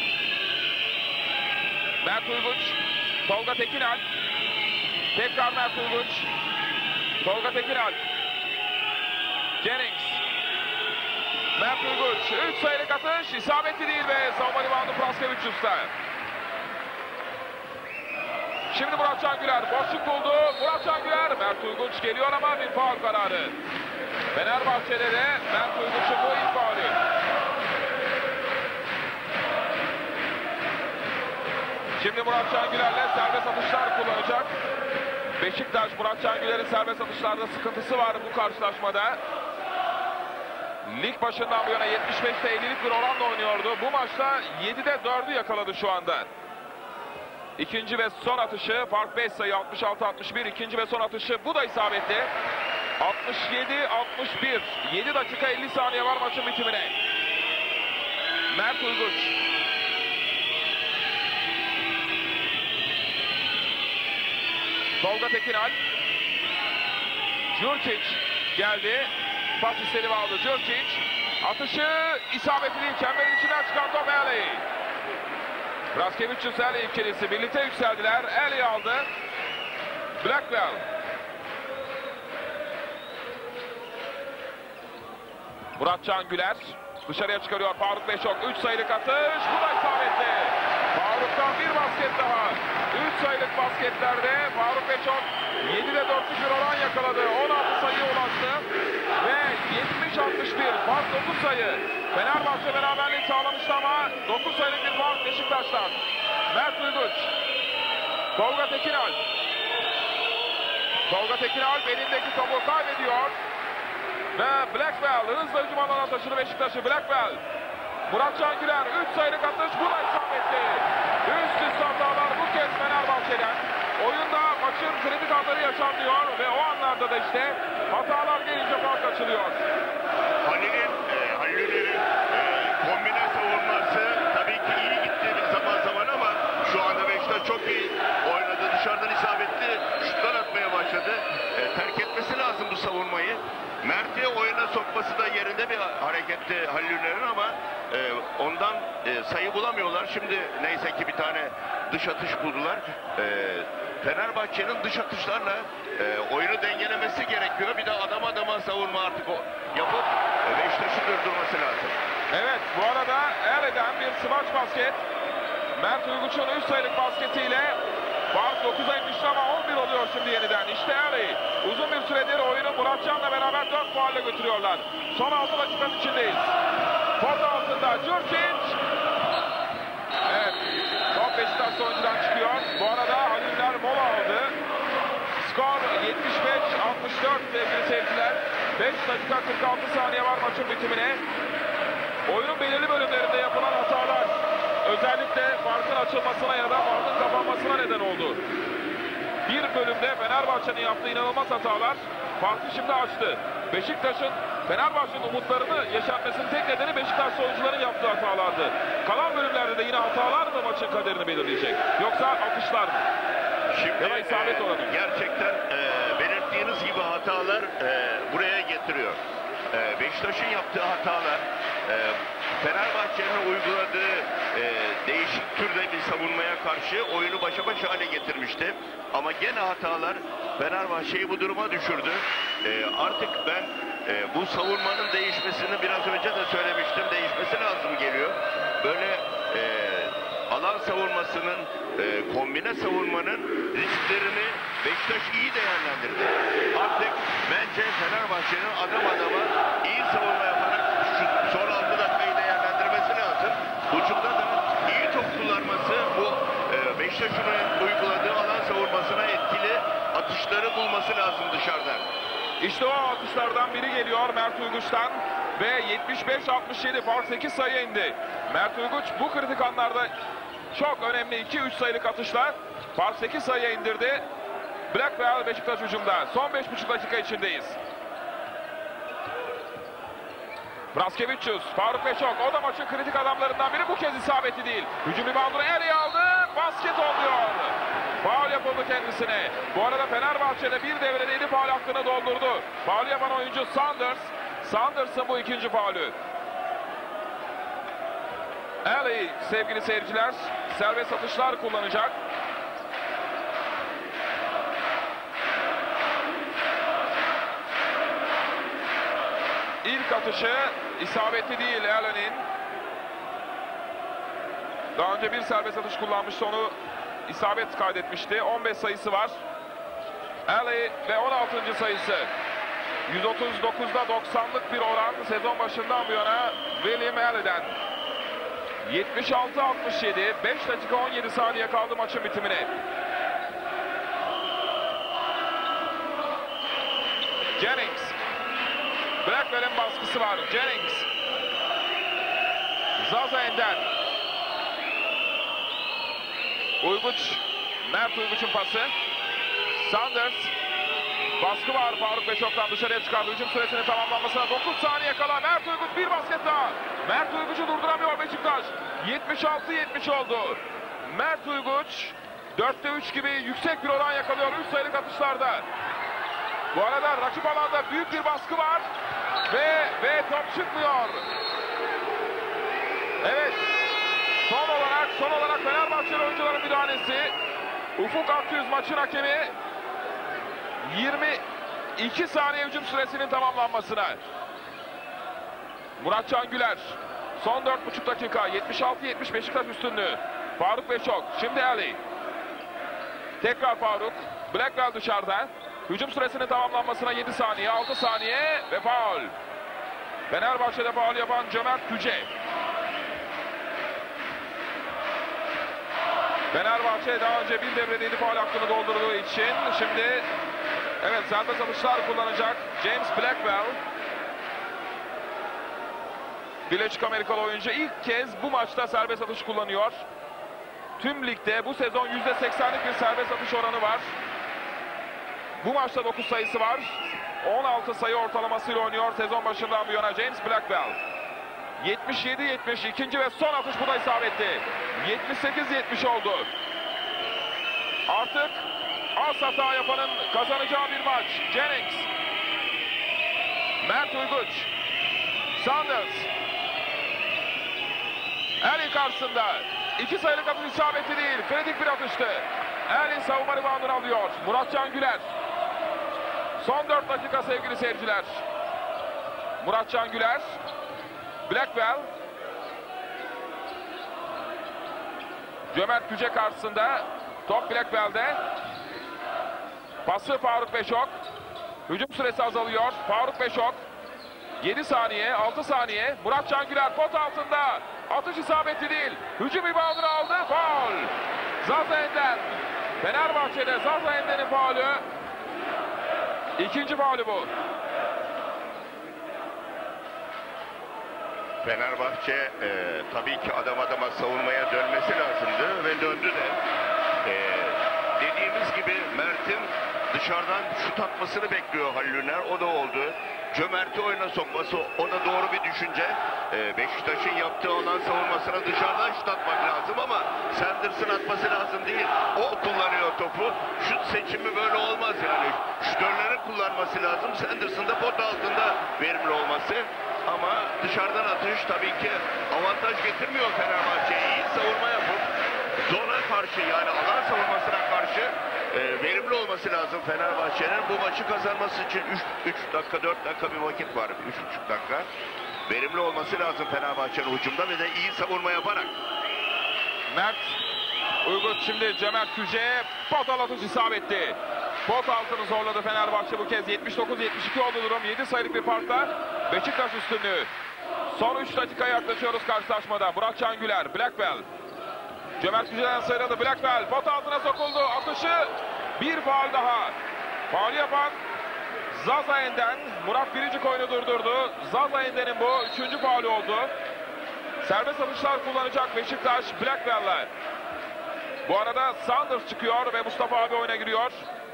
Mert Uyguç, Tolga Tekinalp. Tekrar Mert Uyguç. Tolga Tekinalp. Jennings. Mert Uyguç, üç sayılık atış, isabetli değil ve savunma limanı Praskevicius'ta. Şimdi Muratcan Güler boşluk buldu. Muratcan Güler, Mert Uyguç geliyor ama bir faul kararı. Fenerbahçe'de de Mert Uyguç'un bu ilk faulü. Şimdi Muratcan Güler'le serbest atışlar kullanacak. Beşiktaş, Muratcan Güler'in serbest atışlarda sıkıntısı var bu karşılaşmada. Lig başından bu yana yetmiş beşte ellilik bir oranla oynuyordu. Bu maçta yedide dördü yakaladı şu anda. İkinci ve son atışı, fark beş sayı, altmış altı altmış bir. İkinci ve son atışı, bu da isabetli. altmış yedi altmış bir. yedi dakika elli saniye var maçın bitimine. Mert Uyguç. Tolga Tekinalp. Jurčić geldi. Pas istedi ve aldı. Jurčić. Atışı isabetli değil. Çemberin içinden çıkan top Eli. Praskevicius Eli ikilisi birlikte yükseldiler. Eli aldı. Blackwell. Muratcan Güler dışarıya çıkarıyor. Faruk Beşok. üç sayılık atış. Bu da isabetli. Faruk'tan bir basket daha. üç sayılık basketlerde Faruk Beşok yedide dörtlük bir oran yakaladı. on altı sayıya ulaştı. Ve yetmiş altmış bir. Fark dokuz sayı. Fenerbahçe beraberliği sağlamıştı ama dokuz sayılık bir fark Beşiktaş'tan. Mert Uyguç. Tolga Tekinalp. Tolga Tekinalp elindeki topu kaybediyor. Ve Blackwell hızla hücum alana taşıdı Beşiktaş'ı. Blackwell. Muratcan Güler üç sayılık atış, bu da isabetli. Üst üste hatalar bu kez Fenerbahçe'den. Oyunda maçın kritik anları yaşanıyor ve o anlarda da işte hatalar gelince fark açılıyor. Halil'in, e, Halil'in e, kombine savunması tabii ki iyi gitti bir zaman zaman ama şu anda Beşiktaş çok iyi oynadı. Dışarıdan isabetli şutlar atmaya başladı. E, terk etmesi lazım bu savunmayı. Mert'i oyuna sokması da yerinde bir hareketti Halil'lerin ama e, ondan e, sayı bulamıyorlar. Şimdi neyse ki bir tane dış atış buldular. E, Fenerbahçe'nin dış atışlarla e, oyunu dengelemesi gerekiyor. Bir de adam adama savunma artık o yapıp e, Beşiktaş'ı durdurması lazım. Evet, bu arada Eli'den bir smaç basket. Mert Uyguç'un üç sayılık basketiyle fark dokuza inmişti ama on bir oluyor şimdi yeniden. İşte Eli. Uzun bir süredir oyunu Muratcan'la beraber dört puanla götürüyorlar. Son altı dakikanın içindeyiz. Pot altında Jurčić. Evet. Top Beşiktaş oyuncudan çıkıyor. Bu arada Haliller mola aldı. Skor yetmiş beş altmış dört sevgili seyirciler. beş dakika kırk altı saniye var maçın bitimine. Oyunun belirli bölümlerinde yapılan hatalar özellikle farkın açılmasına ya da farkın kapanmasına neden oldu. Bir bölümde Fenerbahçe'nin yaptığı inanılmaz hatalar farkı şimdi açtı. Beşiktaş'ın Fenerbahçe'nin umutlarını yaşatmasının tek nedeni Beşiktaş oyuncuların yaptığı hatalardı. Kalan bölümlerde de yine hatalar mı maçın kaderini belirleyecek? Yoksa atışlar mı? Şimdi ya da isabet oranı. E, gerçekten e, belirttiğiniz gibi hatalar e, buraya getiriyor. E, Beşiktaş'ın yaptığı hatalar e, Fenerbahçe'nin uyguladığı e, değişik türde bir savunmaya karşı oyunu başa baş hale getirmişti. Ama gene hatalar Fenerbahçe'yi bu duruma düşürdü. E, artık ben e, bu savunmanın değişmesini biraz önce de söylemiştim. Değişmesi lazım geliyor. Böyle e, savunmasının, e, kombine savunmanın risklerini Beşiktaş iyi değerlendirdi. Artık bence Fenerbahçe'nin adam adama iyi savunma yaparak şu son altı dakikayı değerlendirmesi lazım. Ucunda da iyi top kullanması, bu e, Beşiktaş'ın uyguladığı alan savunmasına etkili atışları bulması lazım dışarıdan. İşte o atışlardan biri geliyor Mert Uyguç'tan ve yetmiş beş altmış yedi fark sekiz sayıya indi. Mert Uyguç bu kritik anlarda çok önemli iki üç sayılık atışlar fark sekiz sayıya indirdi. Blackwell Beşiktaş hücumda. Son beş buçuk dakika içindeyiz. Praskevicius, Faruk Beşok, o da maçın kritik adamlarından biri, bu kez isabeti değil. Hücum reboundunu Eli aldı, basket oluyor. Faul yapıldı kendisine. Bu arada Fenerbahçe'de bir devrede yedi faul hakkını doldurdu. Faul yapan oyuncu Sanders. Sanders'ın bu ikinci faulü. Eli sevgili seyirciler serbest atışlar kullanacak. İlk atışı isabetli değil Allen'in. Daha önce bir serbest atış kullanmıştı, onu isabet kaydetmişti. on beş sayısı var. Allen ve on altıncı sayısı. yüz otuz dokuzda doksanlık bir oran sezon başından bu yana William Allen'den. yetmiş altı altmış yedi, beş dakika on yedi saniye kaldı maçın bitimine. Jennings. Blackwell'in baskısı var. Jennings. Zaza Ender. Uyguç. Mert Uyguç'un pası. Sanders. Baskı var. Faruk Beşok'tan dışarıya çıkardı. Hücum süresinin tamamlanmasına dokuz saniye kala. Mert Uyguç bir basket daha. Mert Uyguç'u durduramıyor Beşiktaş. yetmiş altı yetmiş oldu. Mert Uyguç dörtte üç gibi yüksek bir oran yakalıyor üç sayılık atışlarda. Bu arada rakip alanda büyük bir baskı var. Ve ve top çıkmıyor. Evet. Son olarak son olarak Fenerbahçeli oyuncuların müdahalesi. Ufuk Akgüz maçın hakemi. yirmi iki saniye hücum süresinin tamamlanmasına. Muratcan Güler. Son dört buçuk dakika. yetmiş altı yetmiş Beşiktaş üstünlüğü. Faruk Beşok. Şimdi Ali. Tekrar Faruk. Blackwell dışarıda. Hücum süresinin tamamlanmasına yedi saniye, altı saniye ve faul. Fenerbahçe'de faul yapan Cömert Tüce. Fenerbahçe daha önce bir devrede yedi faul hakkını doldurduğu için şimdi evet serbest atışlar kullanacak James Blackwell. Birleşik Amerikalı oyuncu ilk kez bu maçta serbest atış kullanıyor. Tüm ligde bu sezon yüzde seksenlik bir serbest atış oranı var. Bu maçta dokuz sayısı var. on altı sayı ortalamasıyla oynuyor sezon başından bu yana James Blackwell. yetmiş yedi yetmiş ikinci ve son atış, bu da isabetli. yetmiş sekiz yetmiş oldu. Artık az hata yapanın kazanacağı bir maç. Jennings. Mert Uyguç. Sanders. Eli karşısında. İki sayılık atış isabetli değil. Kritik bir atıştı. Eli savunma reboundunu alıyor. Muratcan Güler. Son dört dakika sevgili seyirciler. Muratcan Güler. Blackwell. Cömert Tüce karşısında. Top Blackwell'de. Pası Faruk Beşok. Hücum süresi azalıyor. Faruk Beşok. yedi saniye, altı saniye. Muratcan Güler pot altında. Atış isabetli değil. Hücum reboundunu aldı. Faul. Zaza Ender. Fenerbahçe'de Zaza Ender'in faulü. İkinci faulü bu. Fenerbahçe e, tabii ki adam adama savunmaya dönmesi lazımdı ve döndü de. E, dediğimiz gibi Mert'in dışarıdan şut atmasını bekliyor Halil Üner. O da oldu. Cömert'i oyuna sokması, o da doğru bir düşünce. Ee, Beşiktaş'ın yaptığı alan savunmasına dışarıdan şut atmak lazım ama Sanders'ın atması lazım değil. O kullanıyor topu. Şut seçimi böyle olmaz yani. Şutörlerin kullanması lazım. Sanders'ın da pot altında verimli olması. Ama dışarıdan atış tabii ki avantaj getirmiyor Fenerbahçe'ye. İyi savunma yapıp zona karşı, yani alan savunmasına karşı e, verimli olması lazım Fenerbahçe'nin. Bu maçı kazanması için üç dakika dört dakika bir vakit var. üç buçuk dakika. Verimli olması lazım Fenerbahçe'nin hücumda ve de iyi savunma yaparak. Mert Uygut şimdi Cömert Küce potal atış isabetli. Pot altını zorladı Fenerbahçe bu kez. yetmiş dokuz yetmiş iki oldu durum. yedi sayılık bir farkla Beşiktaş üstünlüğü. Son üç dakikaya yaklaşıyoruz karşılaşmada. Burak Çangüler, Blackbell. Cömert Küce'den sıyrıldı. Blackbell pot altına sokuldu. Atışı bir faul daha. Faul yapan Zaza Enden. Murat Biricik oyunu durdurdu. Zaza Enden'in bu üçüncü faulü oldu. Serbest atışlar kullanacak Beşiktaş Blackbell'le. Bu arada Sanders çıkıyor ve Mustafa abi oyuna giriyor.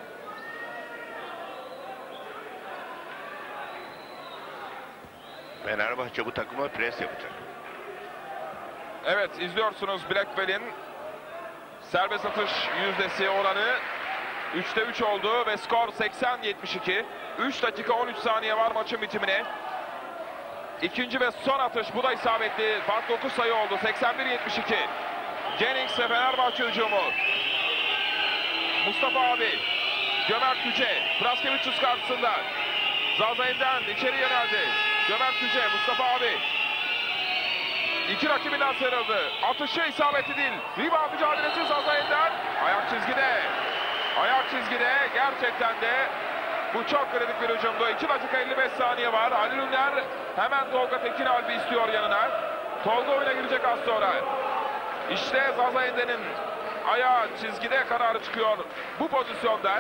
Fenerbahçe bu takıma pres yapacak. Evet, izliyorsunuz Blackbell'in serbest atış yüzdesi oranı üçte üç oldu ve skor seksen yetmiş iki. üç dakika on üç saniye var maçın bitimine. İkinci ve son atış, bu da isabetli. Fark dokuz sayı oldu. seksen bir yetmiş iki. Jennings ve Fenerbahçe hücumu. Mustafa abi, Cömert Küce, Praskevicius karşısında. Zaza Enden içeri yöneldi. Cömert Küce, Mustafa abi. İki rakibinden sıyrıldı. Atışı isabeti değil. Rebound mücadelesi Zaza Enden. Ayak çizgide. Ayak çizgide. Gerçekten de bu çok kritik bir hücumdu. iki dakika elli beş saniye var. Halil Ünder hemen Tolga Tekinalp'i istiyor yanına. Tolga oyuna girecek az sonra. İşte Zaza Enden'in ayağı çizgide kararı çıkıyor bu pozisyonda.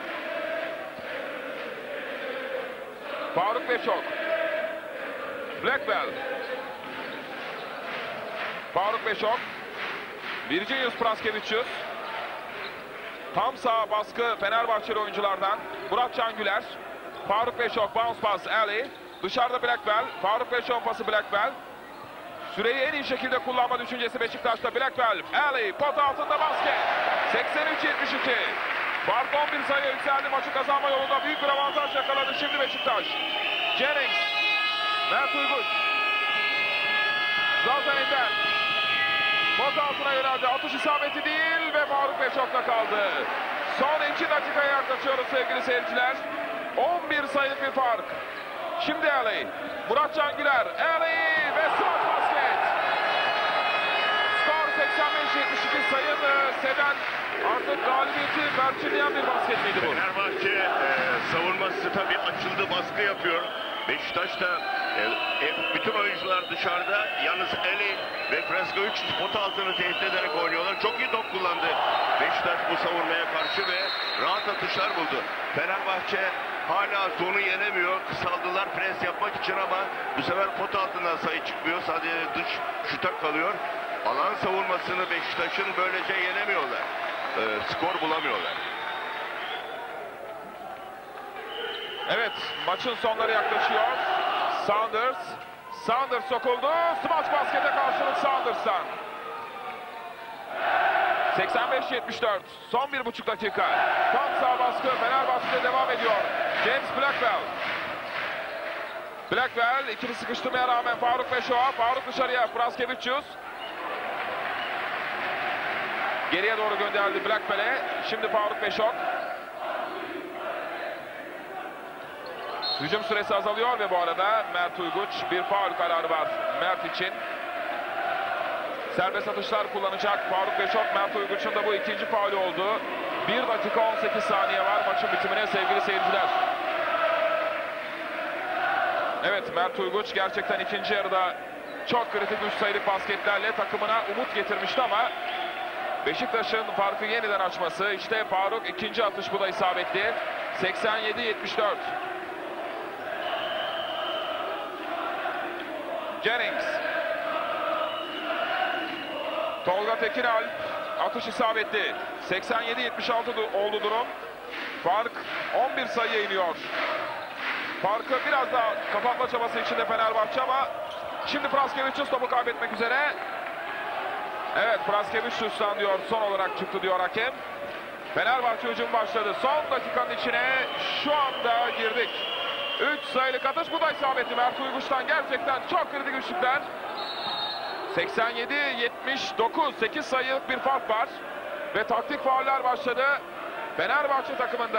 Faruk Beşok. Blackbell. Faruk Beşok. Virginius Praskevicius. Tam sağ baskı Fenerbahçeli oyunculardan. Murat Çangüler. Faruk Beşok, bounce pass Ali. Dışarıda Blackbell. Faruk Beşok'un pası Blackbell. Süreyi en iyi şekilde kullanma düşüncesi Beşiktaş'ta. Blackbell. Ali pot altında basket. seksen üç yetmiş iki. Fark on bir sayı yükseldi. Maçı kazanma yolunda büyük bir avantaj yakaladı şimdi Beşiktaş. Jennings. Mert Uygut. Zaza Ender. Pot altına yöneldi. Atış isabeti değil ve Faruk Beşok'ta kaldı. Son iki dakikaya yaklaşıyoruz sevgili seyirciler. on bir sayılık bir fark. Şimdi Ali. Murat Çangüler. Ali ve smaç basket. Skor seksen beş yetmiş iki. Sayın Seden artık galibiyeti perçinleyen bir basket miydi bu? Fenerbahçe e, savunması tabii açıldı, baskı yapıyor. Beşiktaş da e, e, bütün oyuncular dışarıda. Yalnız Eli ve Praskevicius pot altını tehdit ederek oynuyorlar. Çok iyi top kullandı Beşiktaş bu savunmaya karşı ve rahat atışlar buldu. Fenerbahçe hala zonu yenemiyor. Kısaldılar pres yapmak için ama bu sefer pot altından sayı çıkmıyor. Sadece dış şuta kalıyor. Alan savunmasını Beşiktaş'ın böylece yenemiyorlar. E, skor bulamıyorlar. Evet, maçın sonları yaklaşıyor. Saunders. Saunders sokuldu. Smaç baskete karşılık Saunders'tan. seksen beş yetmiş dört. Son bir buçuk dakika. Tam sağ baskı Fenerbahçe'de devam ediyor. James Blackbell. Blackbell ikili sıkıştırmaya rağmen Faruk Beşok'a. Faruk dışarıya. Praskevicius. Geriye doğru gönderdi Blackbell'e. Şimdi Faruk Beşok. Hücum süresi azalıyor ve bu arada Mert Uyguç bir faul kararı var Mert için. Serbest atışlar kullanacak Faruk Beşok. Mert Uyguç'un da bu ikinci faulü oldu. bir dakika on sekiz saniye var maçın bitimine sevgili seyirciler. Evet, Mert Uyguç gerçekten ikinci yarıda çok kritik üç sayılık basketlerle takımına umut getirmişti ama Beşiktaş'ın farkı yeniden açması. İşte Faruk ikinci atış, bu da isabetli. seksen yedi yetmiş dört. Jennings. Tolga Tekinalp. Atış isabetli. seksen yedi yetmiş altı oldu durum. Fark on bir sayıya iniyor. Farkı biraz daha kapatma çabası içinde Fenerbahçe ama şimdi Praskevicius topu kaybetmek üzere. Evet, Praskevicius'tan diyor son olarak çıktı diyor hakem. Fenerbahçe hücum başladı. Son dakikanın içine şu anda girdik. üç sayılık atış, bu da isabetli Mert Uyguç'tan. Gerçekten çok kritik üçlükler. seksen yedi yetmiş dokuz. sekiz sayılık bir fark var. Ve taktik fauller başladı Fenerbahçe takımında.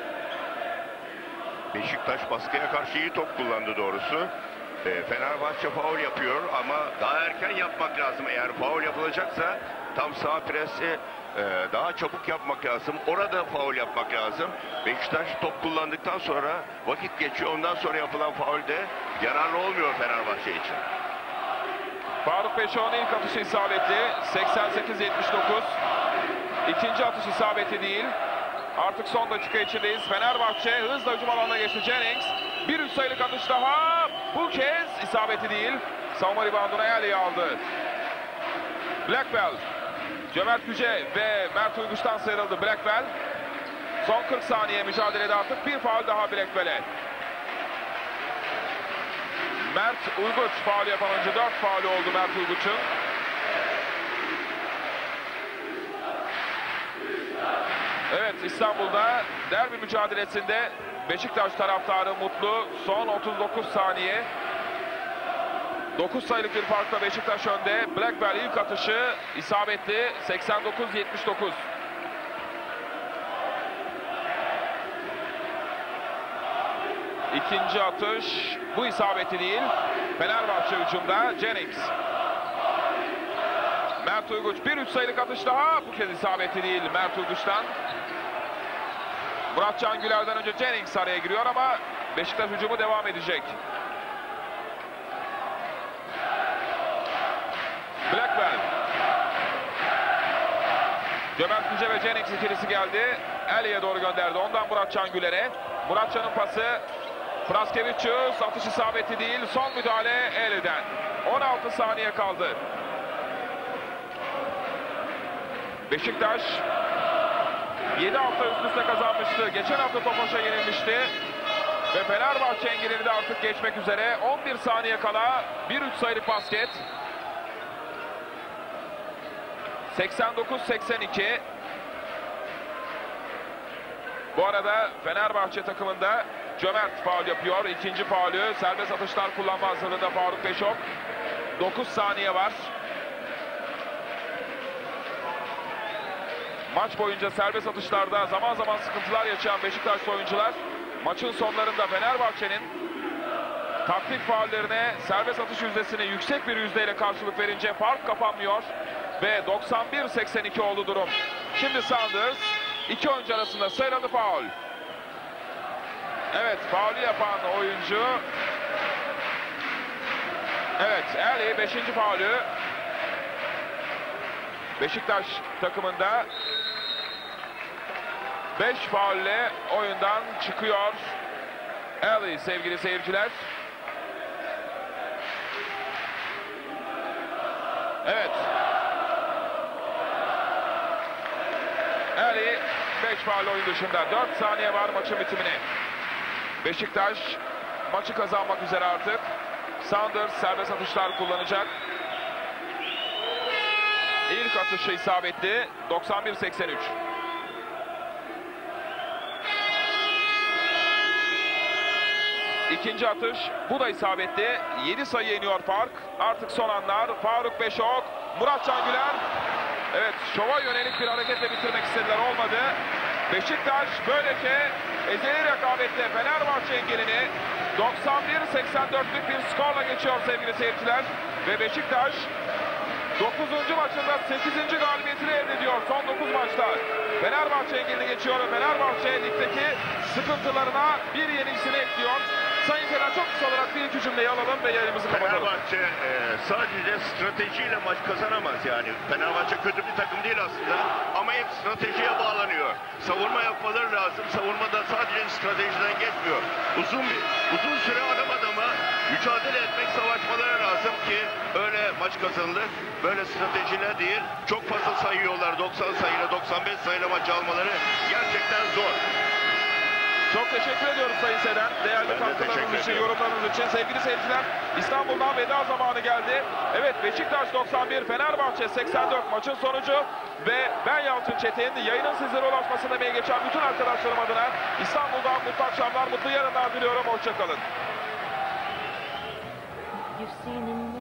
Beşiktaş baskıya karşı iyi top kullandı doğrusu. E, Fenerbahçe faul yapıyor ama daha erken yapmak lazım. Eğer faul yapılacaksa tam sağ presi e, daha çabuk yapmak lazım. Orada faul yapmak lazım. Beşiktaş top kullandıktan sonra vakit geçiyor. Ondan sonra yapılan faul de yararlı olmuyor Fenerbahçe için. Faruk Beşoğlu'nun ilk atışı isabetli. seksen sekiz yetmiş dokuz. İkinci atış isabeti değil. Artık son dakika içindeyiz. Fenerbahçe hızla hücum alanına geçti. Jennings. Bir üç sayılık atış daha. Bu kez isabeti değil. Savunma ribandına Ali'yi aldı. Blackbell. Cömert Güce ve Mert Uyguş'tan sıyrıldı Blackbell. Son kırk saniye mücadelede artık bir faul daha Blackbell'e. Mert Uyguç faul yapan oyuncu. dört faul oldu Mert Uyguç'un. Evet, İstanbul'da derbi mücadelesinde Beşiktaş taraftarı mutlu. Son otuz dokuz saniye. dokuz sayılık bir farkla Beşiktaş önde. Blackbell ilk atışı isabetli. seksen dokuz yetmiş dokuz. İkinci atış bu isabeti değil. Fenerbahçe hücumda Jennings. Mert Uyguç bir üç sayılık atış daha. Bu kez isabeti değil Mert Uyguç'tan. Muratcan Güler'den önce Jennings araya giriyor ama Beşiktaş hücumu devam edecek. Blackbell. Cömert Güce ve Jennings ikilisi geldi. Ali'ye doğru gönderdi. Ondan Muratcan Güler'e. Muratcan'ın pası. Praskevicius atış isabeti değil. Son müdahale Ali'den. on altı saniye kaldı. Beşiktaş yedi hafta üst üste kazanmıştı. Geçen hafta Tofaş'a yenilmişti. Ve Fenerbahçe engelini de artık geçmek üzere. on bir saniye kala bir üç sayılık basket. seksen dokuz seksen iki. Bu arada Fenerbahçe takımında Cömert faul yapıyor. İkinci faulü serbest atışlar kullanma hazırlığında Faruk Beşok. dokuz saniye var. Maç boyunca serbest atışlarda zaman zaman sıkıntılar yaşayan Beşiktaşlı oyuncular maçın sonlarında Fenerbahçe'nin taktik faullerine serbest atış yüzdesine yüksek bir yüzdeyle karşılık verince fark kapanmıyor ve doksan bir seksen iki oldu durum. Şimdi Sanders iki oyuncu arasında sıyrıldı faul. Evet, faulü yapan oyuncu. Evet, Ali beşinci faulü. Beşiktaş takımında beş faulle oyundan çıkıyor Ali sevgili seyirciler. Evet. Ali beş faul oyun dışında. dört saniye var maçın bitimine. Beşiktaş maçı kazanmak üzere artık. Sanders serbest atışlar kullanacak. İlk atışı isabetli. doksan bir seksen üç. İkinci atış. Bu da isabetli. yedi sayı iniyor fark. Artık son anlar. Faruk Beşok. Muratcan Güler. Evet, şova yönelik bir hareketle bitirmek istediler. Olmadı. Beşiktaş böylece ezeli rekabette Fenerbahçe engelini doksan bir seksen dörtlük bir skorla geçiyor sevgili seyirciler. Ve Beşiktaş dokuzuncu maçında sekizinci galibiyetini elde ediyor son dokuz maçta. Fenerbahçe engelini geçiyor ve Fenerbahçe ligdeki sıkıntılarına bir yenisini ekliyor. Sayın Seyirciler, çok kısa olarak bir iki cümleyi alalım ve yayınımızı kapatalım. Fenerbahçe e, sadece stratejiyle maç kazanamaz yani. Fenerbahçe kötü bir takım değil aslında ama hep stratejiye bağlanıyor. Savunma yapmaları lazım. Savunmada sadece stratejiden geçmiyor. Uzun bir uzun süre adam adama mücadele etmek, savaşmaları lazım ki öyle maç kazanılır. Böyle stratejiyle değil. Çok fazla sayıyorlar. doksan sayıyla, doksan beş sayıyla maç almaları gerçekten zor. Çok teşekkür ediyoruz Sayın Seden. Değerli Ben de katkılarınız teşekkür için, ediyorum. yorumlarınız için. Sevgili seyirciler, İstanbul'dan veda zamanı geldi. Evet, Beşiktaş doksan bir, Fenerbahçe seksen dört maçın sonucu. Ve ben Yalçın Çetin, yayının sizlere ulaşmasına emeği geçen bütün arkadaşlarım adına İstanbul'dan mutlu akşamlar, mutlu yarınlar diliyorum. Hoşçakalın.